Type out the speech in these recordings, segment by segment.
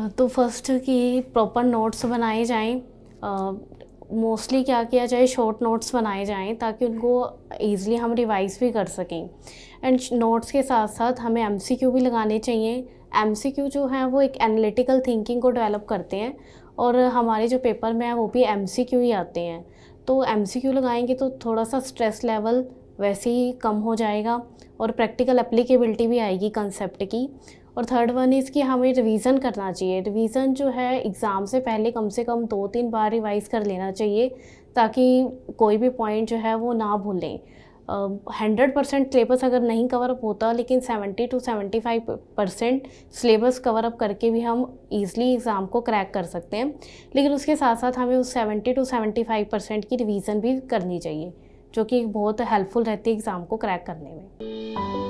तो फर्स्ट कि proper notes बनाए जाएं। मोस्टली क्या किया जाए, शॉर्ट नोट्स बनाए जाएं ताकि उनको ईज़िली हम रिवाइज भी कर सकें। एंड नोट्स के साथ साथ हमें एमसीक्यू भी लगाने चाहिए। एमसीक्यू जो है वो एक एनालिटिकल थिंकिंग को डेवलप करते हैं और हमारे जो पेपर में है वो भी एमसीक्यू ही आते हैं। तो एमसीक्यू लगाएंगे तो थोड़ा सा स्ट्रेस लेवल वैसे ही कम हो जाएगा और प्रैक्टिकल एप्लीकेबिलिटी भी आएगी कंसेप्ट की। और थर्ड वन इज़ कि हमें रिवीजन करना चाहिए। रिवीजन जो है एग्ज़ाम से पहले कम से कम 2-3 बार रिवाइज़ कर लेना चाहिए ताकि कोई भी पॉइंट जो है वो ना भूलें। 100% सिलेबस अगर नहीं कवर अप होता, लेकिन 70 to 75% सिलेबस कवर अप करके भी हम ईज़िली एग्ज़ाम को क्रैक कर सकते हैं। लेकिन उसके साथ साथ हमें उस 70 to 75% की रिवीजन भी करनी चाहिए, जो कि बहुत हेल्पफुल रहती है एग्ज़ाम को क्रैक करने में।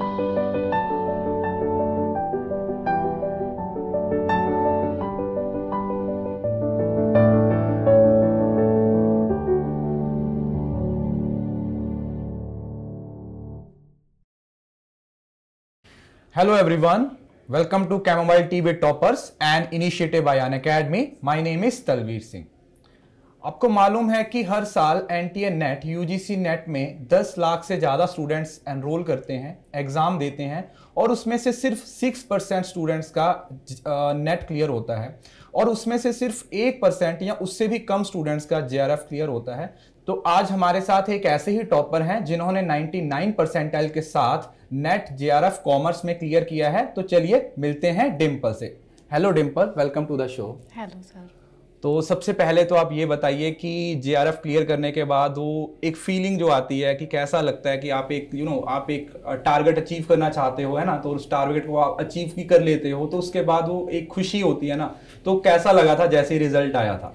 Hello everyone, welcome to Chamomile Tea with Toppers, an initiative by Unacademy. My name is Talveer Singh. आपको मालूम है कि हर साल NTA NET UGC नेट में 10 लाख से ज़्यादा स्टूडेंट्स एनरोल करते हैं, एग्ज़ाम देते हैं और उसमें से सिर्फ 6% स्टूडेंट्स का नेट क्लियर होता है और उसमें से सिर्फ 1% या उससे भी कम स्टूडेंट्स का JRF क्लियर होता है। तो आज हमारे साथ एक ऐसे ही टॉपर हैं जिन्होंने 99 परसेंटाइल के साथ नेट JRF कॉमर्स में क्लियर किया है। तो चलिए मिलते हैं डिम्पल से। Hello Dimple, welcome to the show. Hello sir. तो सबसे पहले तो आप ये बताइए कि JRF क्लियर करने के बाद वो एक फीलिंग जो आती है कि कैसा लगता है कि आप एक आप एक टारगेट अचीव करना चाहते हो, है ना, तो उस टारगेट को आप अचीव भी कर लेते हो, तो उसके बाद वो एक खुशी होती है ना, तो कैसा लगा था जैसे ही रिजल्ट आया था?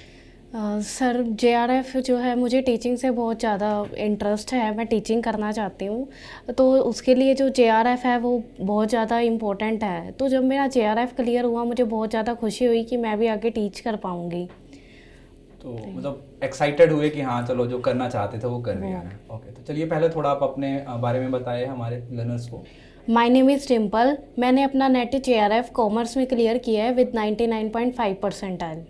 सर JRF जो है, मुझे टीचिंग से बहुत ज़्यादा इंटरेस्ट है, मैं टीचिंग करना चाहती हूँ, तो उसके लिए जो JRF है वो बहुत ज़्यादा इम्पोर्टेंट है। तो जब मेरा JRF क्लियर हुआ मुझे बहुत ज़्यादा खुशी हुई कि मैं भी आगे टीच कर पाऊँगी। तो मतलब एक्साइटेड हुए कि हाँ चलो जो करना चाहते थे वो कर लिया है। ओके, तो चलिए पहले थोड़ा आप अपने बारे में बताइए हमारे लर्नर्स को। My name is Dimple. मैंने अपना नेट JRF कॉमर्स में क्लियर किया है विद 99.5 परसेंटाइल।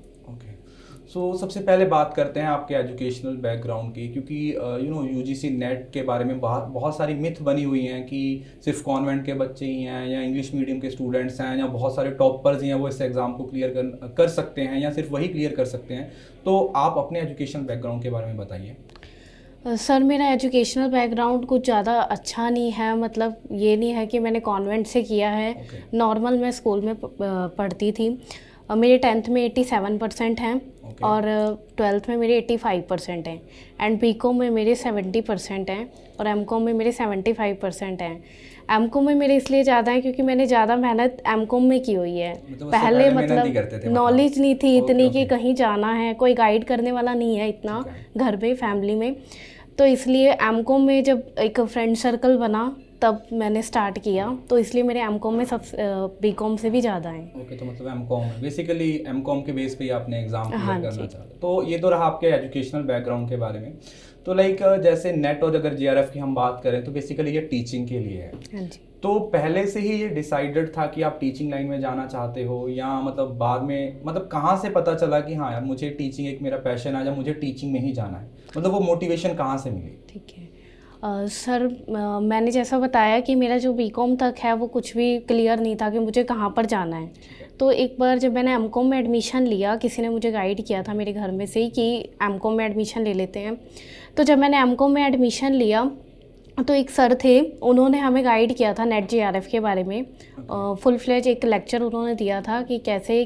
सो सबसे पहले बात करते हैं आपके एजुकेशनल बैकग्राउंड की, क्योंकि UGC नेट के बारे में बहुत सारी मिथ बनी हुई हैं कि सिर्फ कॉन्वेंट के बच्चे ही हैं या इंग्लिश मीडियम के स्टूडेंट्स हैं या बहुत सारे टॉपर्स ही हैं वो इस एग्ज़ाम को क्लियर कर सकते हैं या सिर्फ वही क्लियर कर सकते हैं। तो आप अपने एजुकेशनल बैकग्राउंड के बारे में बताइए। सर मेरा एजुकेशनल बैकग्राउंड कुछ ज़्यादा अच्छा नहीं है, मतलब ये नहीं है कि मैंने कॉन्वेंट से किया है। नॉर्मल मैं स्कूल में पढ़ती थी। मेरे 10th में 87% हैं और 12th में मेरे 85% हैं एंड BCom में मेरे 70% हैं और MCom में मेरे 75% हैं। MCom में मेरे इसलिए ज़्यादा है क्योंकि मैंने ज़्यादा मेहनत MCom में की हुई है। पहले मतलब नॉलेज नहीं थी इतनी कि कहीं जाना है, कोई गाइड करने वाला नहीं है इतना घर में, फैमिली में, तो इसलिए MCom में जब एक फ्रेंड सर्कल बना तब मैंने स्टार्ट किया, तो इसलिए मेरे MCom में सब BCom से भी ज़्यादा हैं। ओके, तो मतलब MCom बेसिकली MCom के बेस पे ही आपने एग्ज़ाम क्लियर करना चाहते। तो ये तो रहा आपके एजुकेशनल बैकग्राउंड के बारे में। तो लाइक जैसे नेट और अगर JRF की हम बात करें तो बेसिकली ये टीचिंग के लिए है। हाँ जी। तो पहले से ही ये डिसाइडेड था कि आप टीचिंग लाइन में जाना चाहते हो या मतलब बाद में, मतलब कहाँ से पता चला कि हाँ यार मुझे टीचिंग एक मेरा पैशन है या मुझे टीचिंग में ही जाना है, मतलब वो मोटिवेशन कहाँ से मिली? ठीक है सर, मैंने जैसा बताया कि मेरा जो BCom तक है वो कुछ भी क्लियर नहीं था कि मुझे कहाँ पर जाना है। तो एक बार जब मैंने MCom में एडमिशन लिया, किसी ने मुझे गाइड किया था मेरे घर में से ही कि MCom में एडमिशन ले लेते हैं। तो जब मैंने MCom में एडमिशन लिया तो एक सर थे, उन्होंने हमें गाइड किया था नेट JRF के बारे में। फुल फ्लेज एक लेक्चर उन्होंने दिया था कि कैसे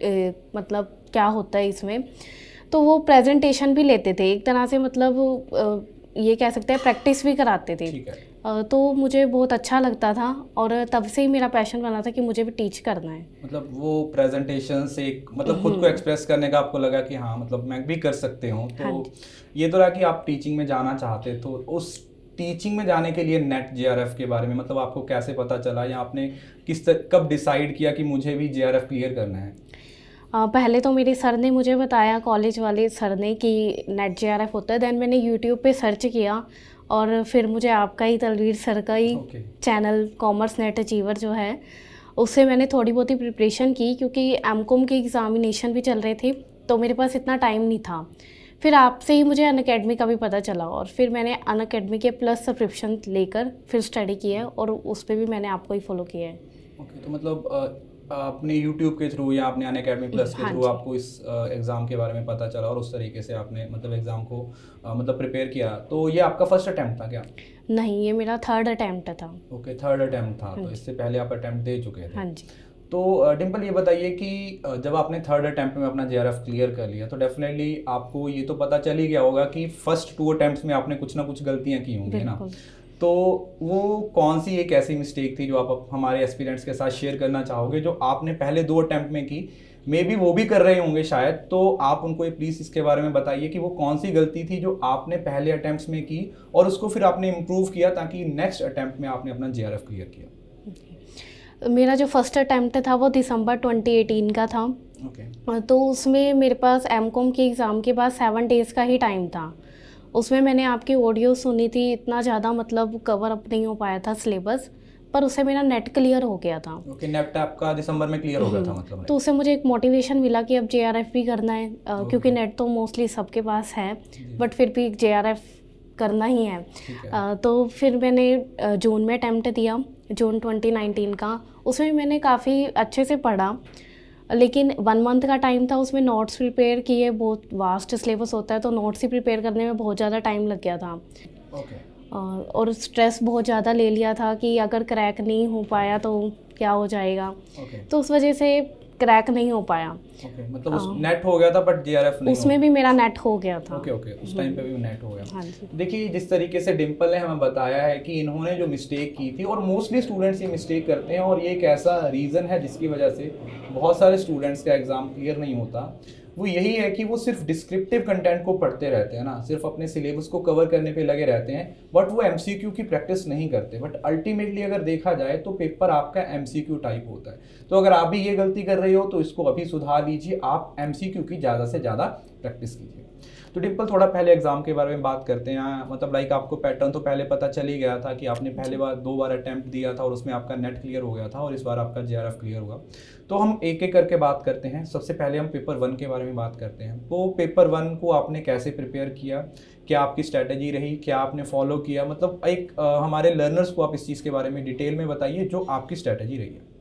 मतलब क्या होता है इसमें। तो वो प्रेजेंटेशन भी लेते थे एक तरह से, मतलब ये कह सकते हैं प्रैक्टिस भी कराते थे। तो मुझे बहुत अच्छा लगता था और तब से ही मेरा पैशन बना था कि मुझे भी टीच करना है। मतलब वो प्रेजेंटेशन से मतलब खुद को एक्सप्रेस करने का आपको लगा कि हाँ मतलब मैं भी कर सकते हूँ। तो ये तो रहा कि आप टीचिंग में जाना चाहते, तो उस टीचिंग में जाने के लिए नेट JRF के बारे में मतलब आपको कैसे पता चला या आपने कब डिसाइड किया कि मुझे भी JRF क्लियर करना है? पहले तो मेरे सर ने मुझे बताया, कॉलेज वाले सर ने, कि नेट JRF होता है। देन मैंने यूट्यूब पे सर्च किया और फिर मुझे आपका ही, तलवीर सर का ही चैनल कॉमर्स नेट अचीवर जो है, उससे मैंने थोड़ी बहुत ही प्रिपरेशन की, क्योंकि एमकॉम के एग्ज़ामिनेशन भी चल रहे थे तो मेरे पास इतना टाइम नहीं था। फिर आपसे ही मुझे अनअकैडमी का भी पता चला और फिर मैंने अनअकैडमी के प्लस सब्सक्रिप्शन लेकर फिर स्टडी की है और उस पर भी मैंने आपको ही फॉलो किया है। ओके, तो मतलब आपने यूट्यूब के थ्रू या आपने अनअकैडमी प्लस के थ्रू आपको इस एग्ज़ाम के बारे में पता चला और उस तरीके से आपने मतलब एग्ज़ाम को मतलब प्रिपेयर किया। तो ये आपका फर्स्ट अटैम्प्ट था क्या? नहीं, ये मेरा थर्ड अटैम्प्ट था। ओके, थर्ड अटैम्प्ट था। तो इससे पहले आप अटैम्प्ट दे चुके थे। हाँ जी। तो डिम्पल, ये बताइए कि जब आपने थर्ड अटैम्प्ट में अपना JRF क्लियर कर लिया तो डेफिनेटली आपको ये तो पता चल ही गया होगा कि फर्स्ट 2 अटैम्प्ट्स में आपने कुछ ना कुछ गलतियां की होंगी, है ना? तो वो कौन सी एक ऐसी मिस्टेक थी जो आप हमारे एस्पिरेंट्स के साथ शेयर करना चाहोगे, जो आपने पहले 2 अटैम्प्ट में की, मे बी वो भी कर रहे होंगे शायद, तो आप उनको प्लीज़ इसके बारे में बताइए कि वो कौन सी गलती थी जो आपने पहले अटैम्प्ट्स में की और उसको फिर आपने इम्प्रूव किया ताकि नेक्स्ट अटैम्प्ट में आपने अपना JRF क्लियर किया। मेरा जो फर्स्ट अटैम्प्ट था वो दिसंबर 2018 का था। ओके। तो उसमें मेरे पास एमकॉम के एग्ज़ाम के बाद 7 डेज़ का ही टाइम था। उसमें मैंने आपकी ऑडियो सुनी थी, इतना ज़्यादा मतलब कवर अप नहीं हो पाया था सिलेबस, पर उससे मेरा नेट क्लियर हो गया था। ओके, नेट आपका दिसंबर में क्लियर हो गया था मतलब? तो उससे मुझे एक मोटिवेशन मिला कि अब JRF भी करना है, क्योंकि नेट तो मोस्टली सबके पास है, बट फिर भी JRF करना ही है। तो फिर मैंने जून में अटैम्प्ट दिया, जून 2019 का। उसमें मैंने काफ़ी अच्छे से पढ़ा, लेकिन 1 मंथ का टाइम था, उसमें नोट्स प्रिपेयर किए। बहुत वास्ट सिलेबस होता है तो नोट्स ही प्रिपेयर करने में बहुत ज़्यादा टाइम लग गया था। और स्ट्रेस बहुत ज़्यादा ले लिया था कि अगर क्रैक नहीं हो पाया तो क्या हो जाएगा। तो उस वजह से क्रैक नहीं हो पाया। मतलब उस नेट हो गया था बट JRF नहीं, उसमें भी मेरा नेट हो गया था। ओके, उस टाइम पे भी नेट हो गया। देखिए, जिस तरीके से डिम्पल ने हमें बताया है कि इन्होंने जो मिस्टेक की थी, और मोस्टली स्टूडेंट्स ये मिस्टेक करते हैं और ये एक ऐसा रीज़न है जिसकी वजह से बहुत सारे स्टूडेंट्स का एग्ज़ाम क्लियर नहीं होता, वो यही है कि वो सिर्फ डिस्क्रिप्टिव कंटेंट को पढ़ते रहते हैं ना, सिर्फ अपने सिलेबस को कवर करने पे लगे रहते हैं, बट वो MCQ की प्रैक्टिस नहीं करते। बट अल्टीमेटली अगर देखा जाए तो पेपर आपका MCQ टाइप होता है। तो अगर आप भी ये गलती कर रहे हो तो इसको अभी सुधार लीजिए, आप MCQ की ज़्यादा से ज़्यादा प्रैक्टिस कीजिए। तो डिम्पल, थोड़ा पहले एग्जाम के बारे में बात करते हैं। मतलब लाइक आपको पैटर्न तो पहले पता चल ही गया था कि आपने पहले बार 2 बार अटैम्प्ट दिया था और उसमें आपका नेट क्लियर हो गया था और इस बार आपका JRF क्लियर हुआ। तो हम एक एक करके बात करते हैं। सबसे पहले हम पेपर 1 के बारे में बात करते हैं। तो पेपर 1 को आपने कैसे प्रिपेयर किया, क्या आपकी स्ट्रैटेजी रही, क्या आपने फॉलो किया? मतलब एक हमारे लर्नर्स को आप इस चीज़ के बारे में डिटेल में बताइए जो आपकी स्ट्रैटेजी रही है।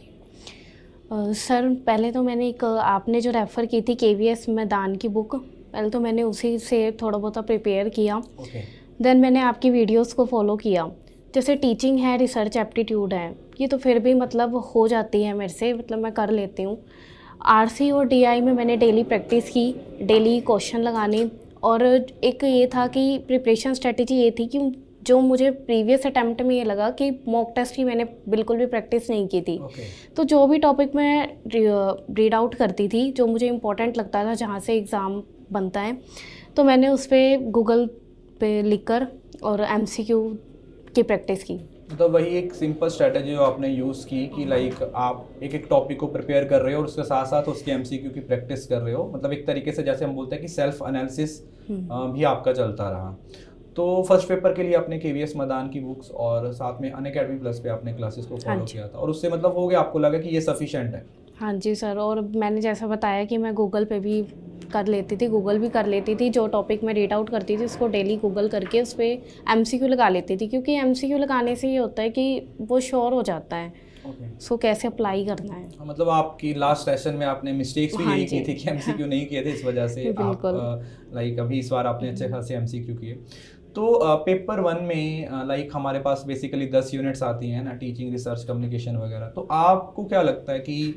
सर, पहले तो मैंने एक आपने जो रेफ़र की थी KVS मैदान की बुक, पहले तो मैंने उसी से थोड़ा बहुत प्रिपेयर किया। देन मैंने आपकी वीडियोस को फॉलो किया। जैसे टीचिंग है, रिसर्च एप्टीट्यूड है, ये तो फिर भी मतलब हो जाती है मेरे से, मतलब मैं कर लेती हूँ। RC और DI में मैंने डेली प्रैक्टिस की, डेली क्वेश्चन लगाने। और एक ये था कि प्रिपरेशन स्ट्रेटजी ये थी कि जो मुझे प्रीवियस अटैम्प्ट में ये लगा कि मॉक टेस्ट की मैंने बिल्कुल भी प्रैक्टिस नहीं की थी। तो जो भी टॉपिक मैं रीड आउट करती थी, जो मुझे इम्पोर्टेंट लगता था, जहाँ से एग्ज़ाम बनता है, तो मैंने उस पर गूगल पे लिखकर और MCQ की प्रैक्टिस की। मतलब वही एक सिंपल स्ट्रेटजी जो आपने यूज़ की कि लाइक आप एक एक टॉपिक को प्रिपेयर कर रहे हो और उसके साथ साथ उसके MCQ की प्रैक्टिस कर रहे हो। मतलब एक तरीके से जैसे हम बोलते हैं कि सेल्फ एनालिसिस भी आपका चलता रहा। तो फर्स्ट पेपर के लिए आपने KVS मैदान की बुक्स और साथ में अनअकैडमी प्लस पे आपने क्लासेस को फॉलो किया था और उससे मतलब हो गया, आपको लगा कि ये सफिशिएंट है? हाँ जी सर, और मैंने जैसा बताया कि मैं गूगल पे भी कर लेती थी, गूगल भी कर लेती थी। जो टॉपिक मैं रीड आउट करती थी उसको डेली गूगल करके उस पर MCQ लगा लेती थी, क्योंकि MCQ लगाने से ये होता है कि वो श्योर हो जाता है उसको कैसे अप्लाई करना है। मतलब आपकी लास्ट सेशन में आपने मिस्टेक्स भी यही की थी कि MCQ नहीं किए थे, इस वजह से आप लाइक अभी इस बार आपने अच्छे खासे MCQ किए। तो पेपर 1 में लाइक हमारे पास बेसिकली 10 यूनिट्स आती हैं ना, टीचिंग, रिसर्च, कम्युनिकेशन वगैरह। तो आपको क्या लगता है कि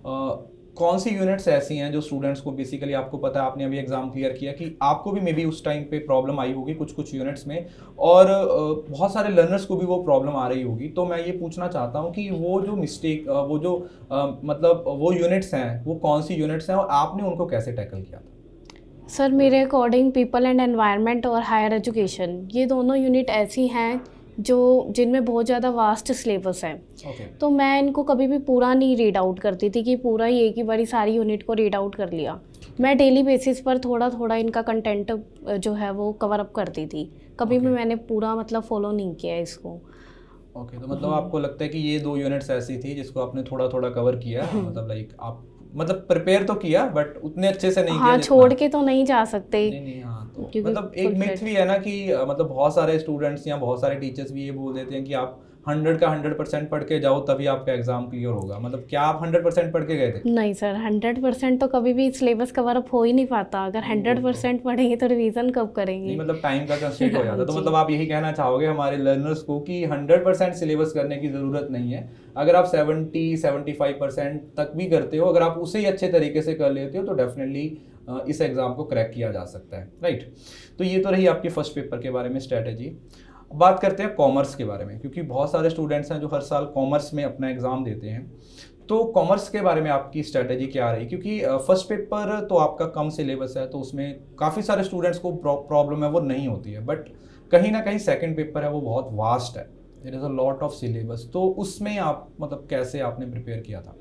कौन सी यूनिट्स ऐसी हैं जो स्टूडेंट्स को बेसिकली, आपको पता है आपने अभी एग्जाम क्लियर किया कि आपको भी मे बी उस टाइम पे प्रॉब्लम आई होगी कुछ यूनिट्स में, और बहुत सारे लर्नर्स को भी वो प्रॉब्लम आ रही होगी। तो मैं ये पूछना चाहता हूँ कि वो जो मिस्टेक, वो जो मतलब वो यूनिट्स हैं, वो कौन सी यूनिट्स हैं और आपने उनको कैसे टैकल किया था? सर, मेरे अकॉर्डिंग पीपल एंड एनवायरनमेंट और हायर एजुकेशन, ये दोनों यूनिट ऐसी हैं जिनमें बहुत ज़्यादा वास्ट सिलेबस है। तो मैं इनको कभी भी पूरा नहीं रीड आउट करती थी कि पूरा ही एक ही बारी सारी यूनिट को रीड आउट कर लिया। मैं डेली बेसिस पर थोड़ा थोड़ा इनका कंटेंट जो है वो कवर अप करती थी। कभी भी मैंने पूरा मतलब फॉलो नहीं किया इसको। ओके, तो मतलब आपको लगता है कि ये 2 यूनिट्स ऐसी थी जिसको आपने थोड़ा थोड़ा कवर किया, मतलब लाइक आप मतलब प्रिपेयर तो किया बट उतने अच्छे से नहीं किया हाँ, जितना। छोड़ के तो नहीं जा सकते। नहीं नहीं, हाँ, तो क्योंकि मतलब एक फुल मिथ फ्लेज। भी है ना कि मतलब बहुत सारे स्टूडेंट्स या बहुत सारे टीचर्स भी ये बोल देते हैं कि आप 100 का 100% पढ़ के जाओ तभी आपका एग्जाम क्लियर होगा। मतलब क्या आप 100% पढ़ के गए थे? नहीं सर, 100% तो कभी भी सिलेबस कवर अप हो ही नहीं पाता। अगर नहीं, वो तो 100% पढ़ेंगे तो रिवीजन कब नहीं, करेंगे? मतलब टाइम का कंस्ट्रेंट हो जाता है। तो जी। मतलब आप यही कहना चाहोगे हमारे लर्नर्स को कि 100% सिलेबस करने की ज़रूरत नहीं है। अगर आप 70-75% तक भी करते हो, अगर आप उसे ही अच्छे तरीके से कर लेते हो तो डेफिनेटली इस एग्ज़ाम को क्रैक किया जा सकता है, राइट। तो ये तो रही आपके फर्स्ट पेपर के बारे में स्ट्रैटेजी। बात करते हैं कॉमर्स के बारे में, क्योंकि बहुत सारे स्टूडेंट्स हैं जो हर साल कॉमर्स में अपना एग्ज़ाम देते हैं। तो कॉमर्स के बारे में आपकी स्ट्रैटेजी क्या रही? क्योंकि फर्स्ट पेपर तो आपका कम सिलेबस है तो उसमें काफ़ी सारे स्टूडेंट्स को प्रॉब्लम है वो नहीं होती है, बट कहीं ना कहीं सेकंड पेपर है वो बहुत वास्ट है, there is a lot of syllabus. तो उसमें आप मतलब कैसे आपने प्रिपेयर किया था?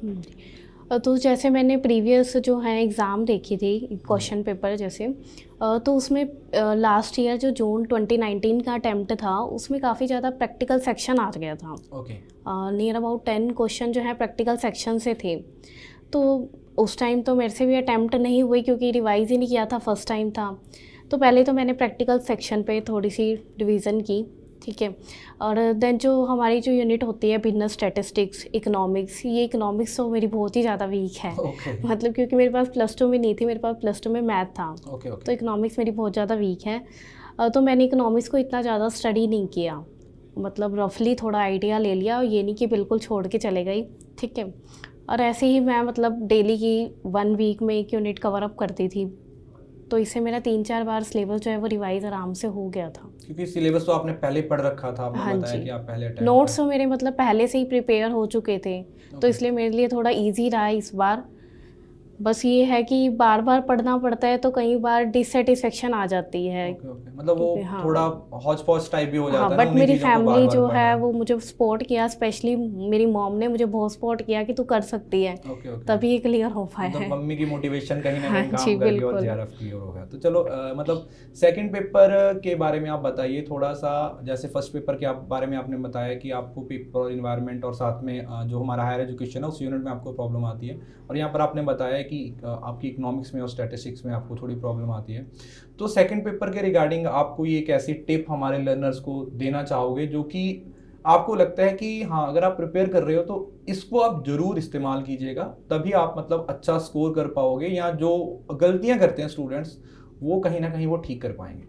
तो जैसे मैंने प्रीवियस जो है एग्ज़ाम देखी थी, क्वेश्चन पेपर जैसे, तो उसमें लास्ट ईयर जो जून 2019 का अटैम्प्ट था उसमें काफ़ी ज़्यादा प्रैक्टिकल सेक्शन आ गया था। ओके। नियर अबाउट 10 क्वेश्चन जो है प्रैक्टिकल सेक्शन से थे। तो उस टाइम तो मेरे से भी अटैम्प्ट नहीं हुई क्योंकि रिवाइज़ ही नहीं किया था, फर्स्ट टाइम था। तो पहले तो मैंने प्रैक्टिकल सेक्शन पे थोड़ी सी रिवीजन की, ठीक है। और देन जो हमारी जो यूनिट होती है बिजनेस स्टैटिस्टिक्स, इकोनॉमिक्स, ये इकोनॉमिक्स तो मेरी बहुत ही ज़्यादा वीक है। ओके। मतलब क्योंकि मेरे पास +2 में नहीं थी, मेरे पास +2 में मैथ था। ओके। ओके। तो इकोनॉमिक्स मेरी बहुत ज़्यादा वीक है। तो मैंने इकोनॉमिक्स को इतना ज़्यादा स्टडी नहीं किया, मतलब रफली थोड़ा आइडिया ले लिया, और ये नहीं कि बिल्कुल छोड़ के चले गई, ठीक है। और ऐसे ही मैं मतलब डेली की 1 वीक में 1 यूनिट कवर अप करती थी। तो इससे मेरा 3-4 बार सिलेबस जो है वो रिवाइज आराम से हो गया था। क्योंकि सिलेबस तो आपने पहले पढ़ रखा था, आपने हाँ बताया जी, कि आप पहले अटेम्प्ट नोट्स तो मेरे मतलब पहले से ही प्रिपेयर हो चुके थे, तो Okay. इसलिए मेरे लिए थोड़ा इजी रहा इस बार। बस ये है कि बार बार पढ़ना पड़ता है तो कई बार डिससेटिस्फेक्शन आ जाती है। ओके। ओके, मतलब वो क्योंकि हाँ थोड़ा हौच पौच टाइप भी हो हाँ, जाता है ना बट उन्हीं मेरी चीज़ों को बार फैमिली बार जो पढ़ना। है वो मुझे सपोर्ट किया, स्पेशली मेरी मॉम ने मुझे बहुत सपोर्ट किया कि तू कर सकती है। ओके। ओके, तभी ये क्लियर हो पाया मतलब है। मम्मी की मोटिवेशन कहीं ना हाँ कहीं जी, काम करके और बिल्कुल। जेआरएफ क्लियर हो गया। तो चलो मतलब सेकंड पेपर के बारे में आप बताइए थोड़ा सा। जैसे फर्स्ट पेपर के बारे में आपने बताया कि आपको पेपर और इन्वायरमेंट और साथ में जो हमारा हायर एजुकेशन है उस यूनिट में आपको प्रॉब्लम आती है, और यहाँ पर आपने बताया कि आपकी इकोनॉमिक्स में और स्टैटिस्टिक्स में आपको थोड़ी प्रॉब्लम आती है। तो सेकंड पेपर के रिगार्डिंग आपको ये एक ऐसी टिप हमारे लर्नर्स को देना चाहोगे जो कि आपको लगता है कि हाँ अगर आप प्रिपेयर कर रहे हो तो इसको आप जरूर इस्तेमाल कीजिएगा, तभी आप मतलब अच्छा स्कोर कर पाओगे, या जो गलतियां करते हैं स्टूडेंट्स वो कहीं ना कहीं वो ठीक कर पाएंगे?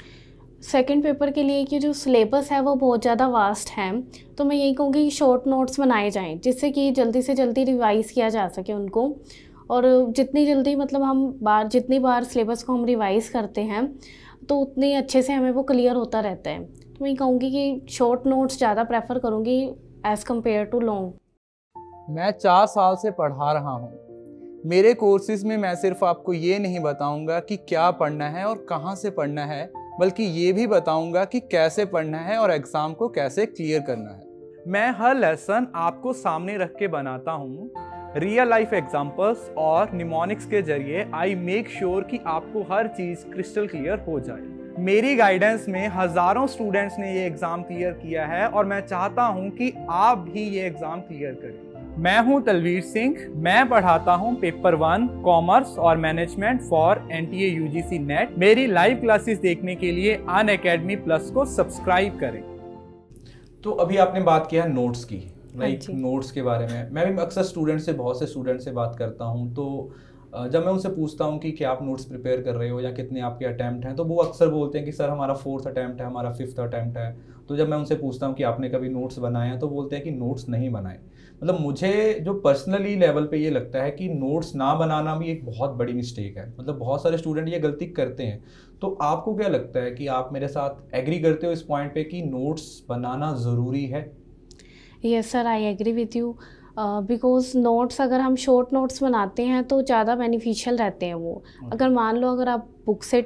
सेकंड पेपर के लिए कि जो सिलेबस है वो बहुत ज़्यादा वास्ट है, तो मैं यही कहूँगी कि शॉर्ट नोट्स बनाए जाएं जिससे कि जल्दी से जल्दी रिवाइज़ किया जा सके उनको। और जितनी जल्दी मतलब जितनी बार सिलेबस को हम रिवाइज़ करते हैं तो उतनी अच्छे से हमें वो क्लियर होता रहता है। तो मैं कहूँगी कि शॉर्ट नोट्स ज़्यादा प्रेफर करूँगी एज़ कम्पेयर टू लॉन्ग। मैं 4 साल से पढ़ा रहा हूँ। मेरे कोर्सेज में मैं सिर्फ आपको ये नहीं बताऊंगा कि क्या पढ़ना है और कहाँ से पढ़ना है, बल्कि ये भी बताऊंगा कि कैसे पढ़ना है और एग्जाम को कैसे क्लियर करना है। मैं हर लेसन आपको सामने रख के बनाता हूँ, रियल लाइफ एग्जाम्पल्स और निमोनिक्स के जरिए आई मेक श्योर कि आपको हर चीज क्रिस्टल क्लियर हो जाए। मेरी गाइडेंस में हजारों स्टूडेंट्स ने ये एग्जाम क्लियर किया है और मैं चाहता हूं कि आप भी ये एग्जाम क्लियर करें। मैं हूं तलवीर सिंह, मैं पढ़ाता हूं पेपर 1 कॉमर्स और मैनेजमेंट फॉर NTA UGC नेट। मेरी लाइव क्लासेस देखने के लिए अनअकैडमी प्लस को सब्सक्राइब करें। तो अभी आपने बात किया नोट्स की, लाइक नोट्स के बारे में मैं भी अक्सर बहुत से स्टूडेंट से बात करता हूं, तो जब मैं उनसे पूछता हूं कि क्या आप नोट्स प्रिपेयर कर रहे हो या कितने आपके अटैम्प्ट हैं, तो वो अक्सर बोलते हैं कि सर हमारा 4th अटैम्प्ट है, हमारा 5th अटैम्प्ट है। तो जब मैं उनसे पूछता हूं कि आपने कभी नोट्स बनाए हैं, तो बोलते हैं कि नोट्स नहीं बनाए। मतलब मुझे जो पर्सनली लेवल पे ये लगता है कि नोट्स ना बनाना भी एक बहुत बड़ी मिस्टेक है। मतलब बहुत सारे स्टूडेंट ये गलती करते हैं। तो आपको क्या लगता है कि आप मेरे साथ एग्री करते हो इस पॉइंट पे कि नोट्स बनाना ज़रूरी है? Yes sir, I agree with you. Because notes अगर हम शॉर्ट नोट्स बनाते हैं तो ज़्यादा बेनिफिशियल रहते हैं वो। अगर मान लो अगर आप बुक से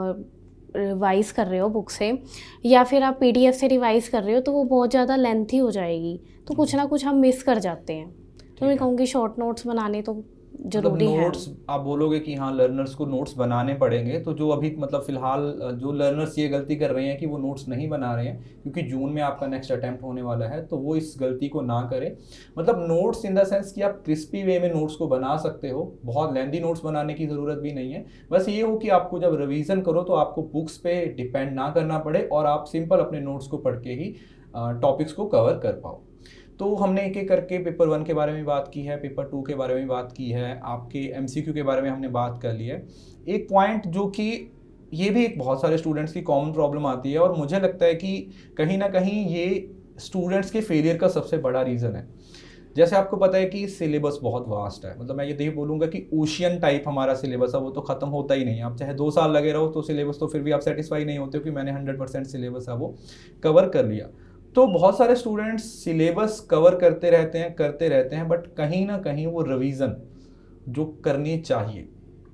रिवाइज़ कर रहे हो, बुक से, या फिर आप PDF से रिवाइज़ कर रहे हो, तो वो बहुत ज़्यादा लेंथी हो जाएगी, तो कुछ ना कुछ हम मिस कर जाते हैं। तो मैं कहूँगी शॉर्ट नोट्स बनाने तो ज़रूरी है। नोट्स आप बोलोगे कि हाँ लर्नर्स को नोट्स बनाने पड़ेंगे, तो जो अभी मतलब फिलहाल जो लर्नर्स ये गलती कर रहे हैं कि वो नोट्स नहीं बना रहे हैं क्योंकि जून में आपका नेक्स्ट अटेम्प्ट होने वाला है, तो वो इस गलती को ना करें। मतलब नोट्स इन द सेंस कि आप क्रिस्पी वे में नोट्स को बना सकते हो, बहुत लेंदी नोट्स बनाने की ज़रूरत भी नहीं है। बस ये हो कि आपको जब रिवीजन करो तो आपको बुक्स पे डिपेंड ना करना पड़े और आप सिंपल अपने नोट्स को पढ़ के ही टॉपिक्स को कवर कर पाओ। तो हमने एक एक करके पेपर 1 के बारे में बात की है, पेपर 2 के बारे में बात की है, आपके एमसीक्यू के बारे में हमने बात कर ली है। एक पॉइंट जो कि ये भी एक बहुत सारे स्टूडेंट्स की कॉमन प्रॉब्लम आती है और मुझे लगता है कि कहीं ना कहीं ये स्टूडेंट्स के फेलियर का सबसे बड़ा रीज़न है। जैसे आपको पता है कि सिलेबस बहुत वास्ट है, मतलब मैं ये बोलूँगा कि ओशियन टाइप हमारा सिलेबस है, वो तो ख़त्म होता ही नहीं है। आप चाहे 2 साल लगे रहो तो सिलेबस तो फिर भी आप सेटिस्फाई नहीं होते हो कि मैंने 100% सिलेबस है वो कवर कर लिया। तो बहुत सारे स्टूडेंट्स सिलेबस कवर करते रहते हैं, बट कहीं ना कहीं वो रिवीजन जो करनी चाहिए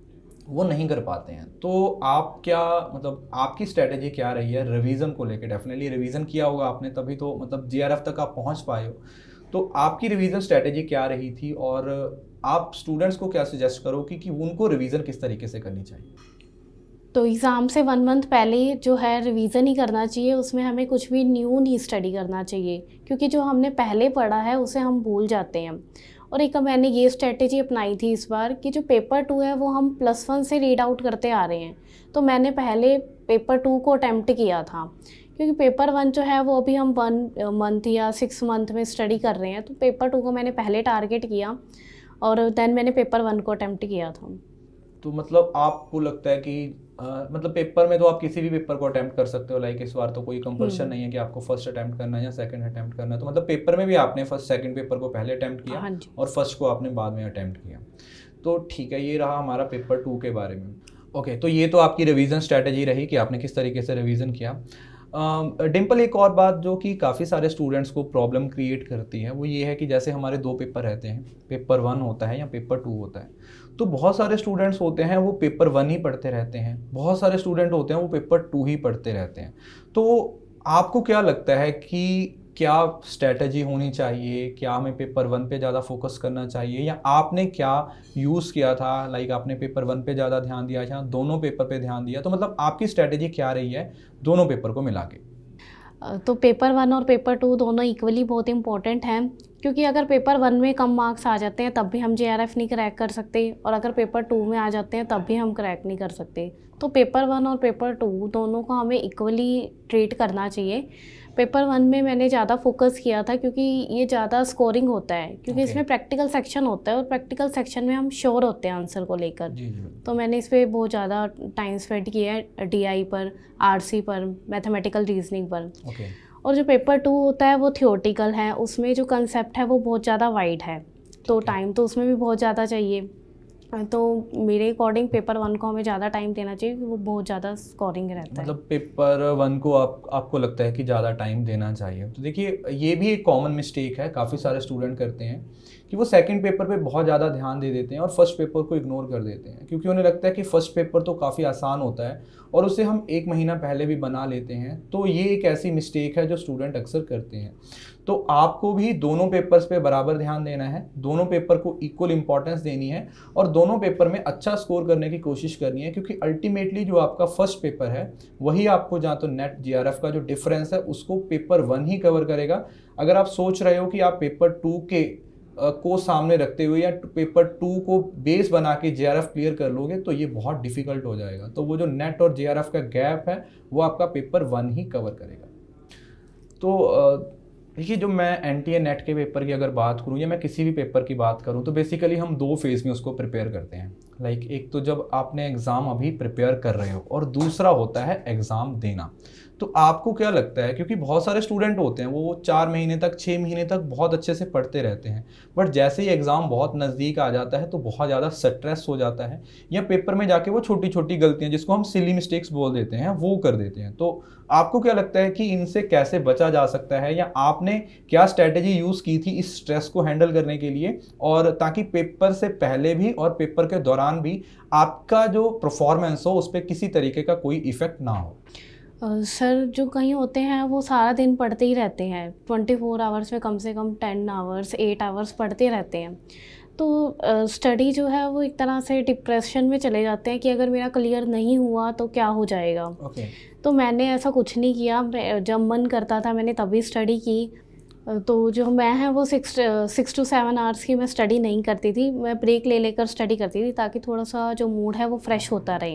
वो नहीं कर पाते हैं। तो आप क्या मतलब आपकी स्ट्रेटेजी क्या रही है रिवीजन को लेकर? डेफिनेटली रिवीजन किया होगा आपने, तभी तो मतलब जेआरएफ तक आप पहुंच पाए हो। तो आपकी रिवीजन स्ट्रेटेजी क्या रही थी और आप स्टूडेंट्स को क्या सजेस्ट करोगे कि उनको रिवीजन किस तरीके से करनी चाहिए? तो एग्ज़ाम से 1 मंथ पहले जो है रिवीजन ही करना चाहिए, उसमें हमें कुछ भी न्यू नहीं स्टडी करना चाहिए, क्योंकि जो हमने पहले पढ़ा है उसे हम भूल जाते हैं। और एक मैंने ये स्ट्रेटेजी अपनाई थी इस बार कि जो पेपर 2 है वो हम +1 से रीड आउट करते आ रहे हैं, तो मैंने पहले पेपर 2 को अटैम्प्ट किया था, क्योंकि पेपर 1 जो है वो अभी हम 1 मंथ या 6 मंथ में स्टडी कर रहे हैं, तो पेपर 2 को मैंने पहले टारगेट किया और देन मैंने पेपर 1 को अटैम्प्ट किया था। तो मतलब आपको लगता है कि मतलब पेपर में तो आप किसी भी पेपर को अटेम्प्ट कर सकते हो, लाइक इस बार तो कोई कंपल्शन नहीं है कि आपको फर्स्ट अटेम्प्ट करना है या सेकंड अटेम्प्ट करना है। तो मतलब पेपर में भी आपने फर्स्ट सेकंड पेपर को पहले अटेम्प्ट किया और फर्स्ट को आपने बाद में अटेम्प्ट किया। तो ठीक है, ये रहा हमारा पेपर 2 के बारे में। ओके, तो ये तो आपकी रिवीजन स्ट्रैटेजी रही कि आपने किस तरीके से रिवीजन किया। डिम्पल, एक और बात जो कि काफ़ी सारे स्टूडेंट्स को प्रॉब्लम क्रिएट करती है वो ये है कि जैसे हमारे 2 पेपर रहते हैं, पेपर 1 होता है या पेपर 2 होता है, तो बहुत सारे स्टूडेंट्स होते हैं वो पेपर 1 ही पढ़ते रहते हैं, बहुत सारे स्टूडेंट होते हैं वो पेपर 2 ही पढ़ते रहते हैं। तो आपको क्या लगता है कि क्या स्ट्रैटेजी होनी चाहिए? क्या हमें पेपर 1 पे ज़्यादा फोकस करना चाहिए या आपने क्या यूज़ किया था? लाइक आपने पेपर 1 पे ज़्यादा ध्यान दिया या दोनों पेपर पे ध्यान दिया? तो मतलब आपकी स्ट्रैटेजी क्या रही है दोनों पेपर को मिला के? तो पेपर 1 और पेपर 2 दोनों इक्वली बहुत इंपॉर्टेंट हैं, क्योंकि अगर पेपर 1 में कम मार्क्स आ जाते हैं तब भी हम जेआरएफ नहीं क्रैक कर सकते, और अगर पेपर 2 में आ जाते हैं तब भी हम क्रैक नहीं कर सकते। तो पेपर 1 और पेपर 2 दोनों को हमें इक्वली ट्रीट करना चाहिए। पेपर 1 में मैंने ज़्यादा फोकस किया था क्योंकि ये ज़्यादा स्कोरिंग होता है, क्योंकि इसमें प्रैक्टिकल सेक्शन होता है और प्रैक्टिकल सेक्शन में हम श्योर होते हैं आंसर को लेकर। तो मैंने इस पर बहुत ज़्यादा टाइम स्पेंड किया है, डीआई पर, आरसी पर, मैथमेटिकल रीजनिंग पर। और जो पेपर 2 होता है वो थियोरेटिकल है, उसमें जो कंसेप्ट है वो बहुत ज़्यादा वाइड है, तो टाइम तो उसमें भी बहुत ज़्यादा चाहिए। तो मेरे अकॉर्डिंग पेपर 1 को हमें ज़्यादा टाइम देना चाहिए क्योंकि वो बहुत ज़्यादा स्कोरिंग रहता है। मतलब पेपर 1 को आपको लगता है कि ज़्यादा टाइम देना चाहिए। तो देखिए, ये भी एक कॉमन मिस्टेक है, काफ़ी सारे स्टूडेंट करते हैं कि वो सेकंड पेपर पे बहुत ज़्यादा ध्यान दे देते हैं और फर्स्ट पेपर को इग्नोर कर देते हैं, क्योंकि उन्हें लगता है कि फर्स्ट पेपर तो काफ़ी आसान होता है और उसे हम 1 महीना पहले भी बना लेते हैं। तो ये एक ऐसी मिस्टेक है जो स्टूडेंट अक्सर करते हैं। तो आपको भी दोनों पेपर्स पे बराबर ध्यान देना है, दोनों पेपर को इक्वल इंपॉर्टेंस देनी है और दोनों पेपर में अच्छा स्कोर करने की कोशिश करनी है, क्योंकि अल्टीमेटली जो आपका फर्स्ट पेपर है वही आपको जहाँ तो नेट जेआरएफ का जो डिफरेंस है उसको पेपर 1 ही कवर करेगा। अगर आप सोच रहे हो कि आप पेपर 2 के को सामने रखते हुए या पेपर 2 को बेस बना के जेआरएफ क्लियर कर लोगे तो ये बहुत डिफिकल्ट हो जाएगा। तो वो जो नेट और जेआरएफ का गैप है वो आपका पेपर 1 ही कवर करेगा। तो देखिए, जो मैं एनटीए नेट के पेपर की अगर बात करूं या मैं किसी भी पेपर की बात करूं तो बेसिकली हम 2 फेज़ में उसको प्रिपेयर करते हैं। लाइक एक तो जब आपने एग्ज़ाम अभी प्रिपेयर कर रहे हो और दूसरा होता है एग्ज़ाम देना। तो आपको क्या लगता है, क्योंकि बहुत सारे स्टूडेंट होते हैं वो 4 महीने तक 6 महीने तक बहुत अच्छे से पढ़ते रहते हैं, बट जैसे ही एग्ज़ाम बहुत नज़दीक आ जाता है तो बहुत ज़्यादा स्ट्रेस हो जाता है या पेपर में जाके वो छोटी छोटी गलतियाँ जिसको हम सिली मिस्टेक्स बोल देते हैं वो कर देते हैं। तो आपको क्या लगता है कि इनसे कैसे बचा जा सकता है या आपने क्या स्ट्रैटेजी यूज़ की थी इस स्ट्रेस को हैंडल करने के लिए, और ताकि पेपर से पहले भी और पेपर के दौरान भी आपका जो परफॉर्मेंस हो उस पर किसी तरीके का कोई इफेक्ट ना हो? सर, जो कहीं होते हैं वो सारा दिन पढ़ते ही रहते हैं, 24 आवर्स में कम से कम 10 आवर्स 8 आवर्स पढ़ते रहते हैं। तो स्टडी जो है वो एक तरह से डिप्रेशन में चले जाते हैं कि अगर मेरा क्लियर नहीं हुआ तो क्या हो जाएगा। तो मैंने ऐसा कुछ नहीं किया, जब मन करता था मैंने तभी स्टडी की। तो जो मैं है वो 6 to 7 आवर्स की मैं स्टडी नहीं करती थी, मैं ब्रेक ले लेकर स्टडी करती थी ताकि थोड़ा सा जो मूड है वो फ्रेश होता रहे।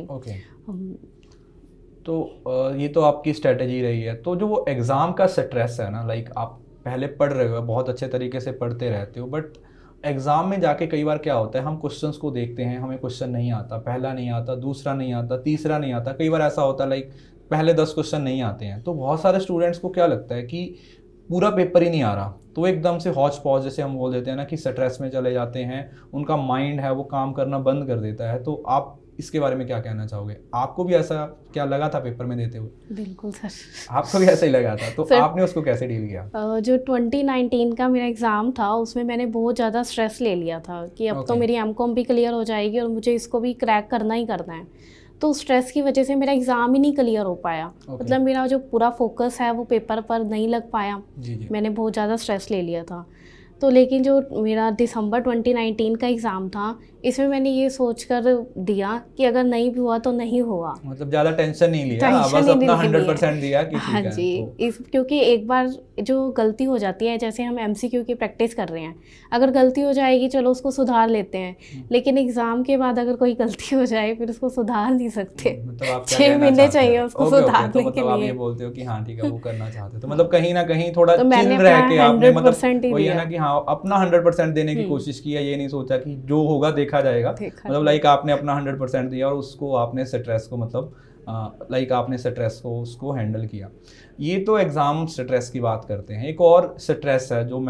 तो ये तो आपकी स्ट्रेटजी रही है। तो जो वो एग्ज़ाम का स्ट्रेस है ना, लाइक आप पहले पढ़ रहे हो, बहुत अच्छे तरीके से पढ़ते रहते हो, बट एग्ज़ाम में जाके कई बार क्या होता है, हम क्वेश्चंस को देखते हैं, हमें क्वेश्चन नहीं आता, पहला नहीं आता, दूसरा नहीं आता, तीसरा नहीं आता, कई बार ऐसा होता है लाइक पहले 10 क्वेश्चन नहीं आते हैं। तो बहुत सारे स्टूडेंट्स को क्या लगता है कि पूरा पेपर ही नहीं आ रहा, तो एकदम से हौच पौच जैसे हम बोल देते हैं ना कि स्ट्रेस में चले जाते हैं, उनका माइंड है वो काम करना बंद कर देता है। तो आप इसके बारे में क्या कहना चाहोगे? आपको भी ऐसा क्या लगा था पेपर में देते हुए? बिल्कुल सर, आपको भी ऐसा ही लगा था, तो आपने उसको कैसे डील किया? जो 2019 का मेरा एग्ज़ाम था उसमें मैंने बहुत ज़्यादा स्ट्रेस ले लिया था कि अब तो मेरी एमकॉम भी क्लियर हो जाएगी और मुझे इसको भी क्रैक करना ही करना है। तो स्ट्रेस की वजह से मेरा एग्ज़ाम ही नहीं क्लियर हो पाया। मतलब मेरा जो पूरा फोकस है वो पेपर पर नहीं लग पाया। मैंने बहुत ज़्यादा स्ट्रेस ले लिया था। तो लेकिन जो मेरा दिसंबर 2019 का एग्ज़ाम था, इसमें मैंने ये सोचकर दिया कि अगर नहीं भी हुआ तो नहीं हुआ। मतलब ज़्यादा टेंशन नहीं लिया, बस अपना 100% दिया कि ठीक है। हाँ जी, क्योंकि एक बार जो गलती हो जाती है, जैसे हम MCQ की प्रैक्टिस कर रहे हैं, अगर गलती हो जाएगी चलो उसको सुधार लेते हैं, लेकिन एग्ज़ाम के बाद अगर कोई गलती हो जाए फिर उसको सुधार नहीं सकते। मतलब 6 महीने चाहिए उसको सुधारने के लिए। आप ये बोलते हो कि हाँ ठीक है वो करना चाहते, तो मतलब कहीं ना कहीं थोड़ा चिल रह के आपने मतलब वही है ना कि हाँ अपना 100% देने की कोशिश की है, ये नहीं सोचा कि जो होगा देखा जाएगा। मतलब लाइक आपने अपना 100% दिया और उसको आपने स्ट्रेस को मतलब लाइक आपने स्ट्रेस को उसको हैंडल किया। ये तो एग्ज़ाम स्ट्रेस की बात करते हैं। एक और स्ट्रेस है जो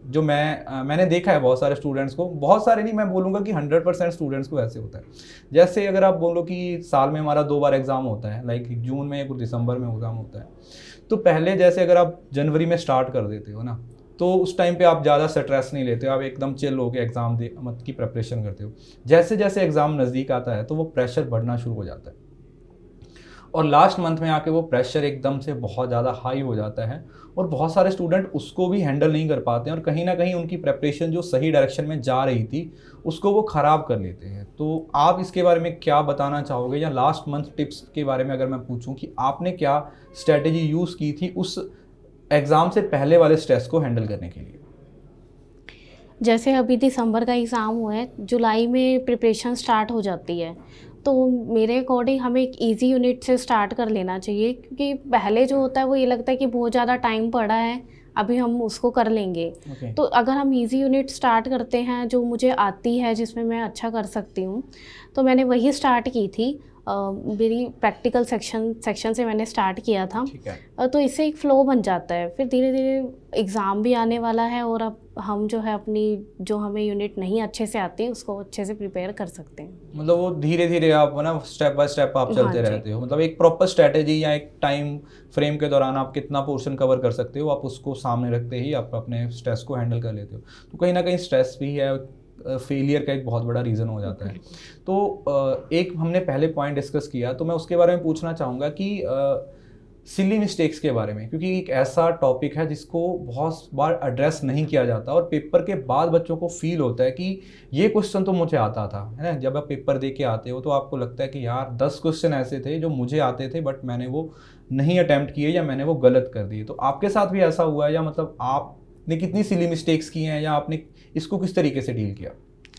मैंने देखा है बहुत सारे स्टूडेंट्स को, बहुत सारे नहीं, मैं बोलूँगा कि 100% स्टूडेंट्स को ऐसे होता है। जैसे अगर आप बोलो कि साल में हमारा 2 बार एग्ज़ाम होता है, लाइक जून में और दिसंबर में एग्ज़ाम होता है, तो पहले जैसे अगर आप जनवरी में स्टार्ट कर देते हो ना, तो उस टाइम पे आप ज़्यादा स्ट्रेस नहीं लेते हो, आप एकदम चिल होकर एग्ज़ाम की प्रिपरेशन करते हो। जैसे जैसे एग्ज़ाम नज़दीक आता है तो वो प्रेशर बढ़ना शुरू हो जाता है और लास्ट मंथ में आके वो प्रेशर एकदम से बहुत ज़्यादा हाई हो जाता है और बहुत सारे स्टूडेंट उसको भी हैंडल नहीं कर पाते हैं और कहीं ना कहीं उनकी प्रिपरेशन जो सही डायरेक्शन में जा रही थी उसको वो ख़राब कर लेते हैं। तो आप इसके बारे में क्या बताना चाहोगे, या लास्ट मंथ टिप्स के बारे में अगर मैं पूछूं कि आपने क्या स्ट्रेटेजी यूज़ की थी उस एग्ज़ाम से पहले वाले स्ट्रेस को हैंडल करने के लिए? जैसे अभी दिसंबर का एग्ज़ाम हुआ है, जुलाई में प्रिपरेशन स्टार्ट हो जाती है, तो मेरे अकॉर्डिंग हमें एक इजी यूनिट से स्टार्ट कर लेना चाहिए, क्योंकि पहले जो होता है वो ये लगता है कि बहुत ज़्यादा टाइम पड़ा है, अभी हम उसको कर लेंगे। तो अगर हम इजी यूनिट स्टार्ट करते हैं जो मुझे आती है, जिसमें मैं अच्छा कर सकती हूँ, तो मैंने वही स्टार्ट की थी। मेरी प्रैक्टिकल सेक्शन से मैंने स्टार्ट किया था। तो इससे एक फ़्लो बन जाता है, फिर धीरे धीरे एग्ज़ाम भी आने वाला है और अब हम जो है अपनी जो हमें यूनिट नहीं अच्छे से आती उसको अच्छे से प्रिपेयर कर सकते हैं। मतलब वो धीरे धीरे आप ना स्टेप बाय स्टेप आप चलते रहते हो, मतलब एक प्रॉपर स्ट्रेटेजी या एक टाइम फ्रेम के दौरान आप कितना पोर्शन कवर कर सकते हो, आप उसको सामने रखते ही आप अपने स्ट्रेस को हैंडल कर लेते हो। तो कहीं ना कहीं स्ट्रेस भी है फेलियर का एक बहुत बड़ा रीज़न हो जाता है। तो एक हमने पहले पॉइंट डिस्कस किया, तो मैं उसके बारे में पूछना चाहूँगा कि सिली मिस्टेक्स के बारे में, क्योंकि एक ऐसा टॉपिक है जिसको बहुत बार एड्रेस नहीं किया जाता और पेपर के बाद बच्चों को फील होता है कि ये क्वेश्चन तो मुझे आता था, है ना। जब आप पेपर दे के आते हो तो आपको लगता है कि यार 10 क्वेश्चन ऐसे थे जो मुझे आते थे बट मैंने वो नहीं अटैम्प्ट किए या मैंने वो गलत कर दिए। तो आपके साथ भी ऐसा हुआ है, या मतलब आपने कितनी सिली मिस्टेक्स की हैं या आपने इसको किस तरीके से डील किया?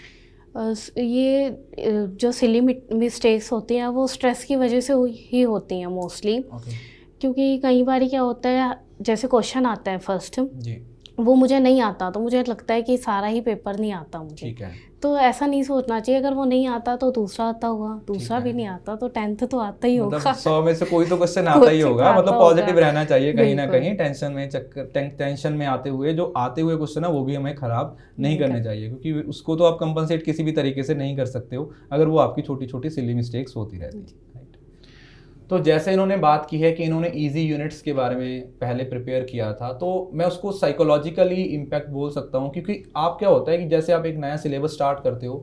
ये जो सिली मिस्टेक्स होती हैं वो स्ट्रेस की वजह से ही होती हैं मोस्टली। क्योंकि कई बार क्या होता है, जैसे क्वेश्चन आता है फर्स्ट जी, वो मुझे नहीं आता तो मुझे लगता है कि सारा ही पेपर नहीं आता मुझे। ठीक है। तो ऐसा नहीं सोचना चाहिए, अगर वो नहीं आता तो दूसरा आता होगा, दूसरा भी नहीं आता तो 10th तो आता ही होगा। मतलब 100 में से कोई तो क्वेश्चन आता ही होगा। मतलब पॉजिटिव रहना चाहिए कहीं ना कहीं। टेंशन में आते हुए जो आते हुए क्वेश्चन है वो भी हमें खराब नहीं करने चाहिए, क्योंकि उसको तो आप कंपनसेट किसी भी तरीके से नहीं कर सकते हो अगर वो आपकी छोटी छोटी सिली मिस्टेक्स होती रहती है। तो जैसे इन्होंने बात की है कि इन्होंने इजी यूनिट्स के बारे में पहले प्रिपेयर किया था, तो मैं उसको साइकोलॉजिकली इम्पैक्ट बोल सकता हूँ, क्योंकि आप क्या होता है कि जैसे आप एक नया सिलेबस स्टार्ट करते हो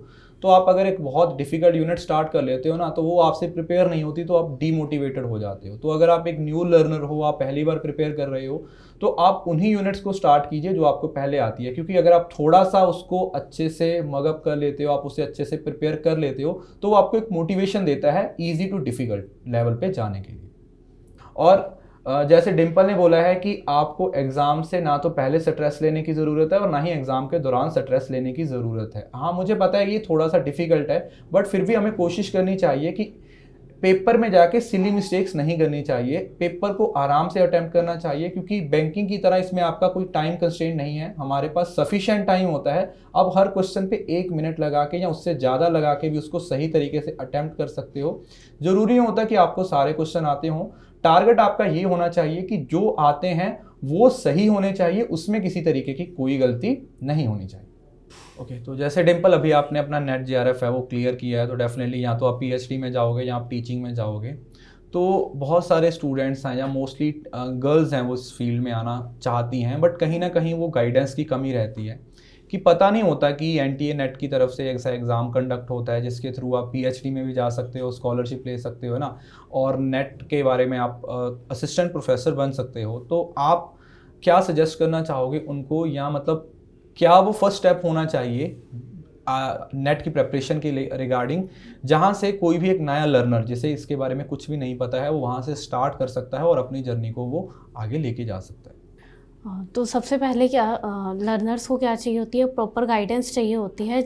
तो आप अगर एक बहुत डिफिकल्ट यूनिट स्टार्ट कर लेते हो ना, तो वो आपसे प्रिपेयर नहीं होती, तो आप डीमोटिवेटेड हो जाते हो। तो अगर आप एक न्यू लर्नर हो, आप पहली बार प्रिपेयर कर रहे हो, तो आप उन्हीं यूनिट्स को स्टार्ट कीजिए जो आपको पहले आती है, क्योंकि अगर आप थोड़ा सा उसको अच्छे से मगअप कर लेते हो, आप उसे अच्छे से प्रिपेयर कर लेते हो, तो वो आपको एक मोटिवेशन देता है ईजी टू डिफिकल्ट लेवल पे जाने के लिए। और जैसे डिम्पल ने बोला है कि आपको एग्जाम से ना तो पहले स्ट्रेस लेने की ज़रूरत है और ना ही एग्जाम के दौरान स्ट्रेस लेने की ज़रूरत है। हाँ, मुझे पता है कि ये थोड़ा सा डिफिकल्ट है, बट फिर भी हमें कोशिश करनी चाहिए कि पेपर में जाके सिली मिस्टेक्स नहीं करनी चाहिए, पेपर को आराम से अटेम्प्ट करना चाहिए, क्योंकि बैंकिंग की तरह इसमें आपका कोई टाइम कंस्ट्रेंट नहीं है, हमारे पास सफिशिएंट टाइम होता है। आप हर क्वेश्चन पे 1 मिनट लगा के या उससे ज़्यादा लगा के भी उसको सही तरीके से अटेम्प्ट कर सकते हो। ज़रूरी नहीं होता कि आपको सारे क्वेश्चन आते हों, टारगेट आपका ये होना चाहिए कि जो आते हैं वो सही होने चाहिए, उसमें किसी तरीके की कोई गलती नहीं होनी चाहिए। ओके, तो जैसे डिम्पल अभी आपने अपना नेट JRF है वो क्लियर किया है, तो डेफिनेटली या तो आप PhD में जाओगे या आप टीचिंग में जाओगे। तो बहुत सारे स्टूडेंट्स हैं या मोस्टली गर्ल्स हैं वो इस फील्ड में आना चाहती हैं, बट कहीं ना कहीं वो गाइडेंस की कमी रहती है कि पता नहीं होता कि NTA NET की तरफ से ऐसा एग्ज़ाम कंडक्ट होता है जिसके थ्रू आप PhD में भी जा सकते हो, स्कॉलरशिप ले सकते हो ना, और नेट के बारे में आप असिस्टेंट प्रोफेसर बन सकते हो। तो आप क्या सजेस्ट करना चाहोगे उनको, या मतलब क्या वो फर्स्ट स्टेप होना चाहिए नेट की प्रेपरेशन के रिगार्डिंग, जहाँ से कोई भी एक नया लर्नर जिसे इसके बारे में कुछ भी नहीं पता है वो वहाँ से स्टार्ट कर सकता है और अपनी जर्नी को वो आगे लेके जा सकता है? तो सबसे पहले क्या लर्नर्स को क्या चाहिए होती है, प्रॉपर गाइडेंस चाहिए होती है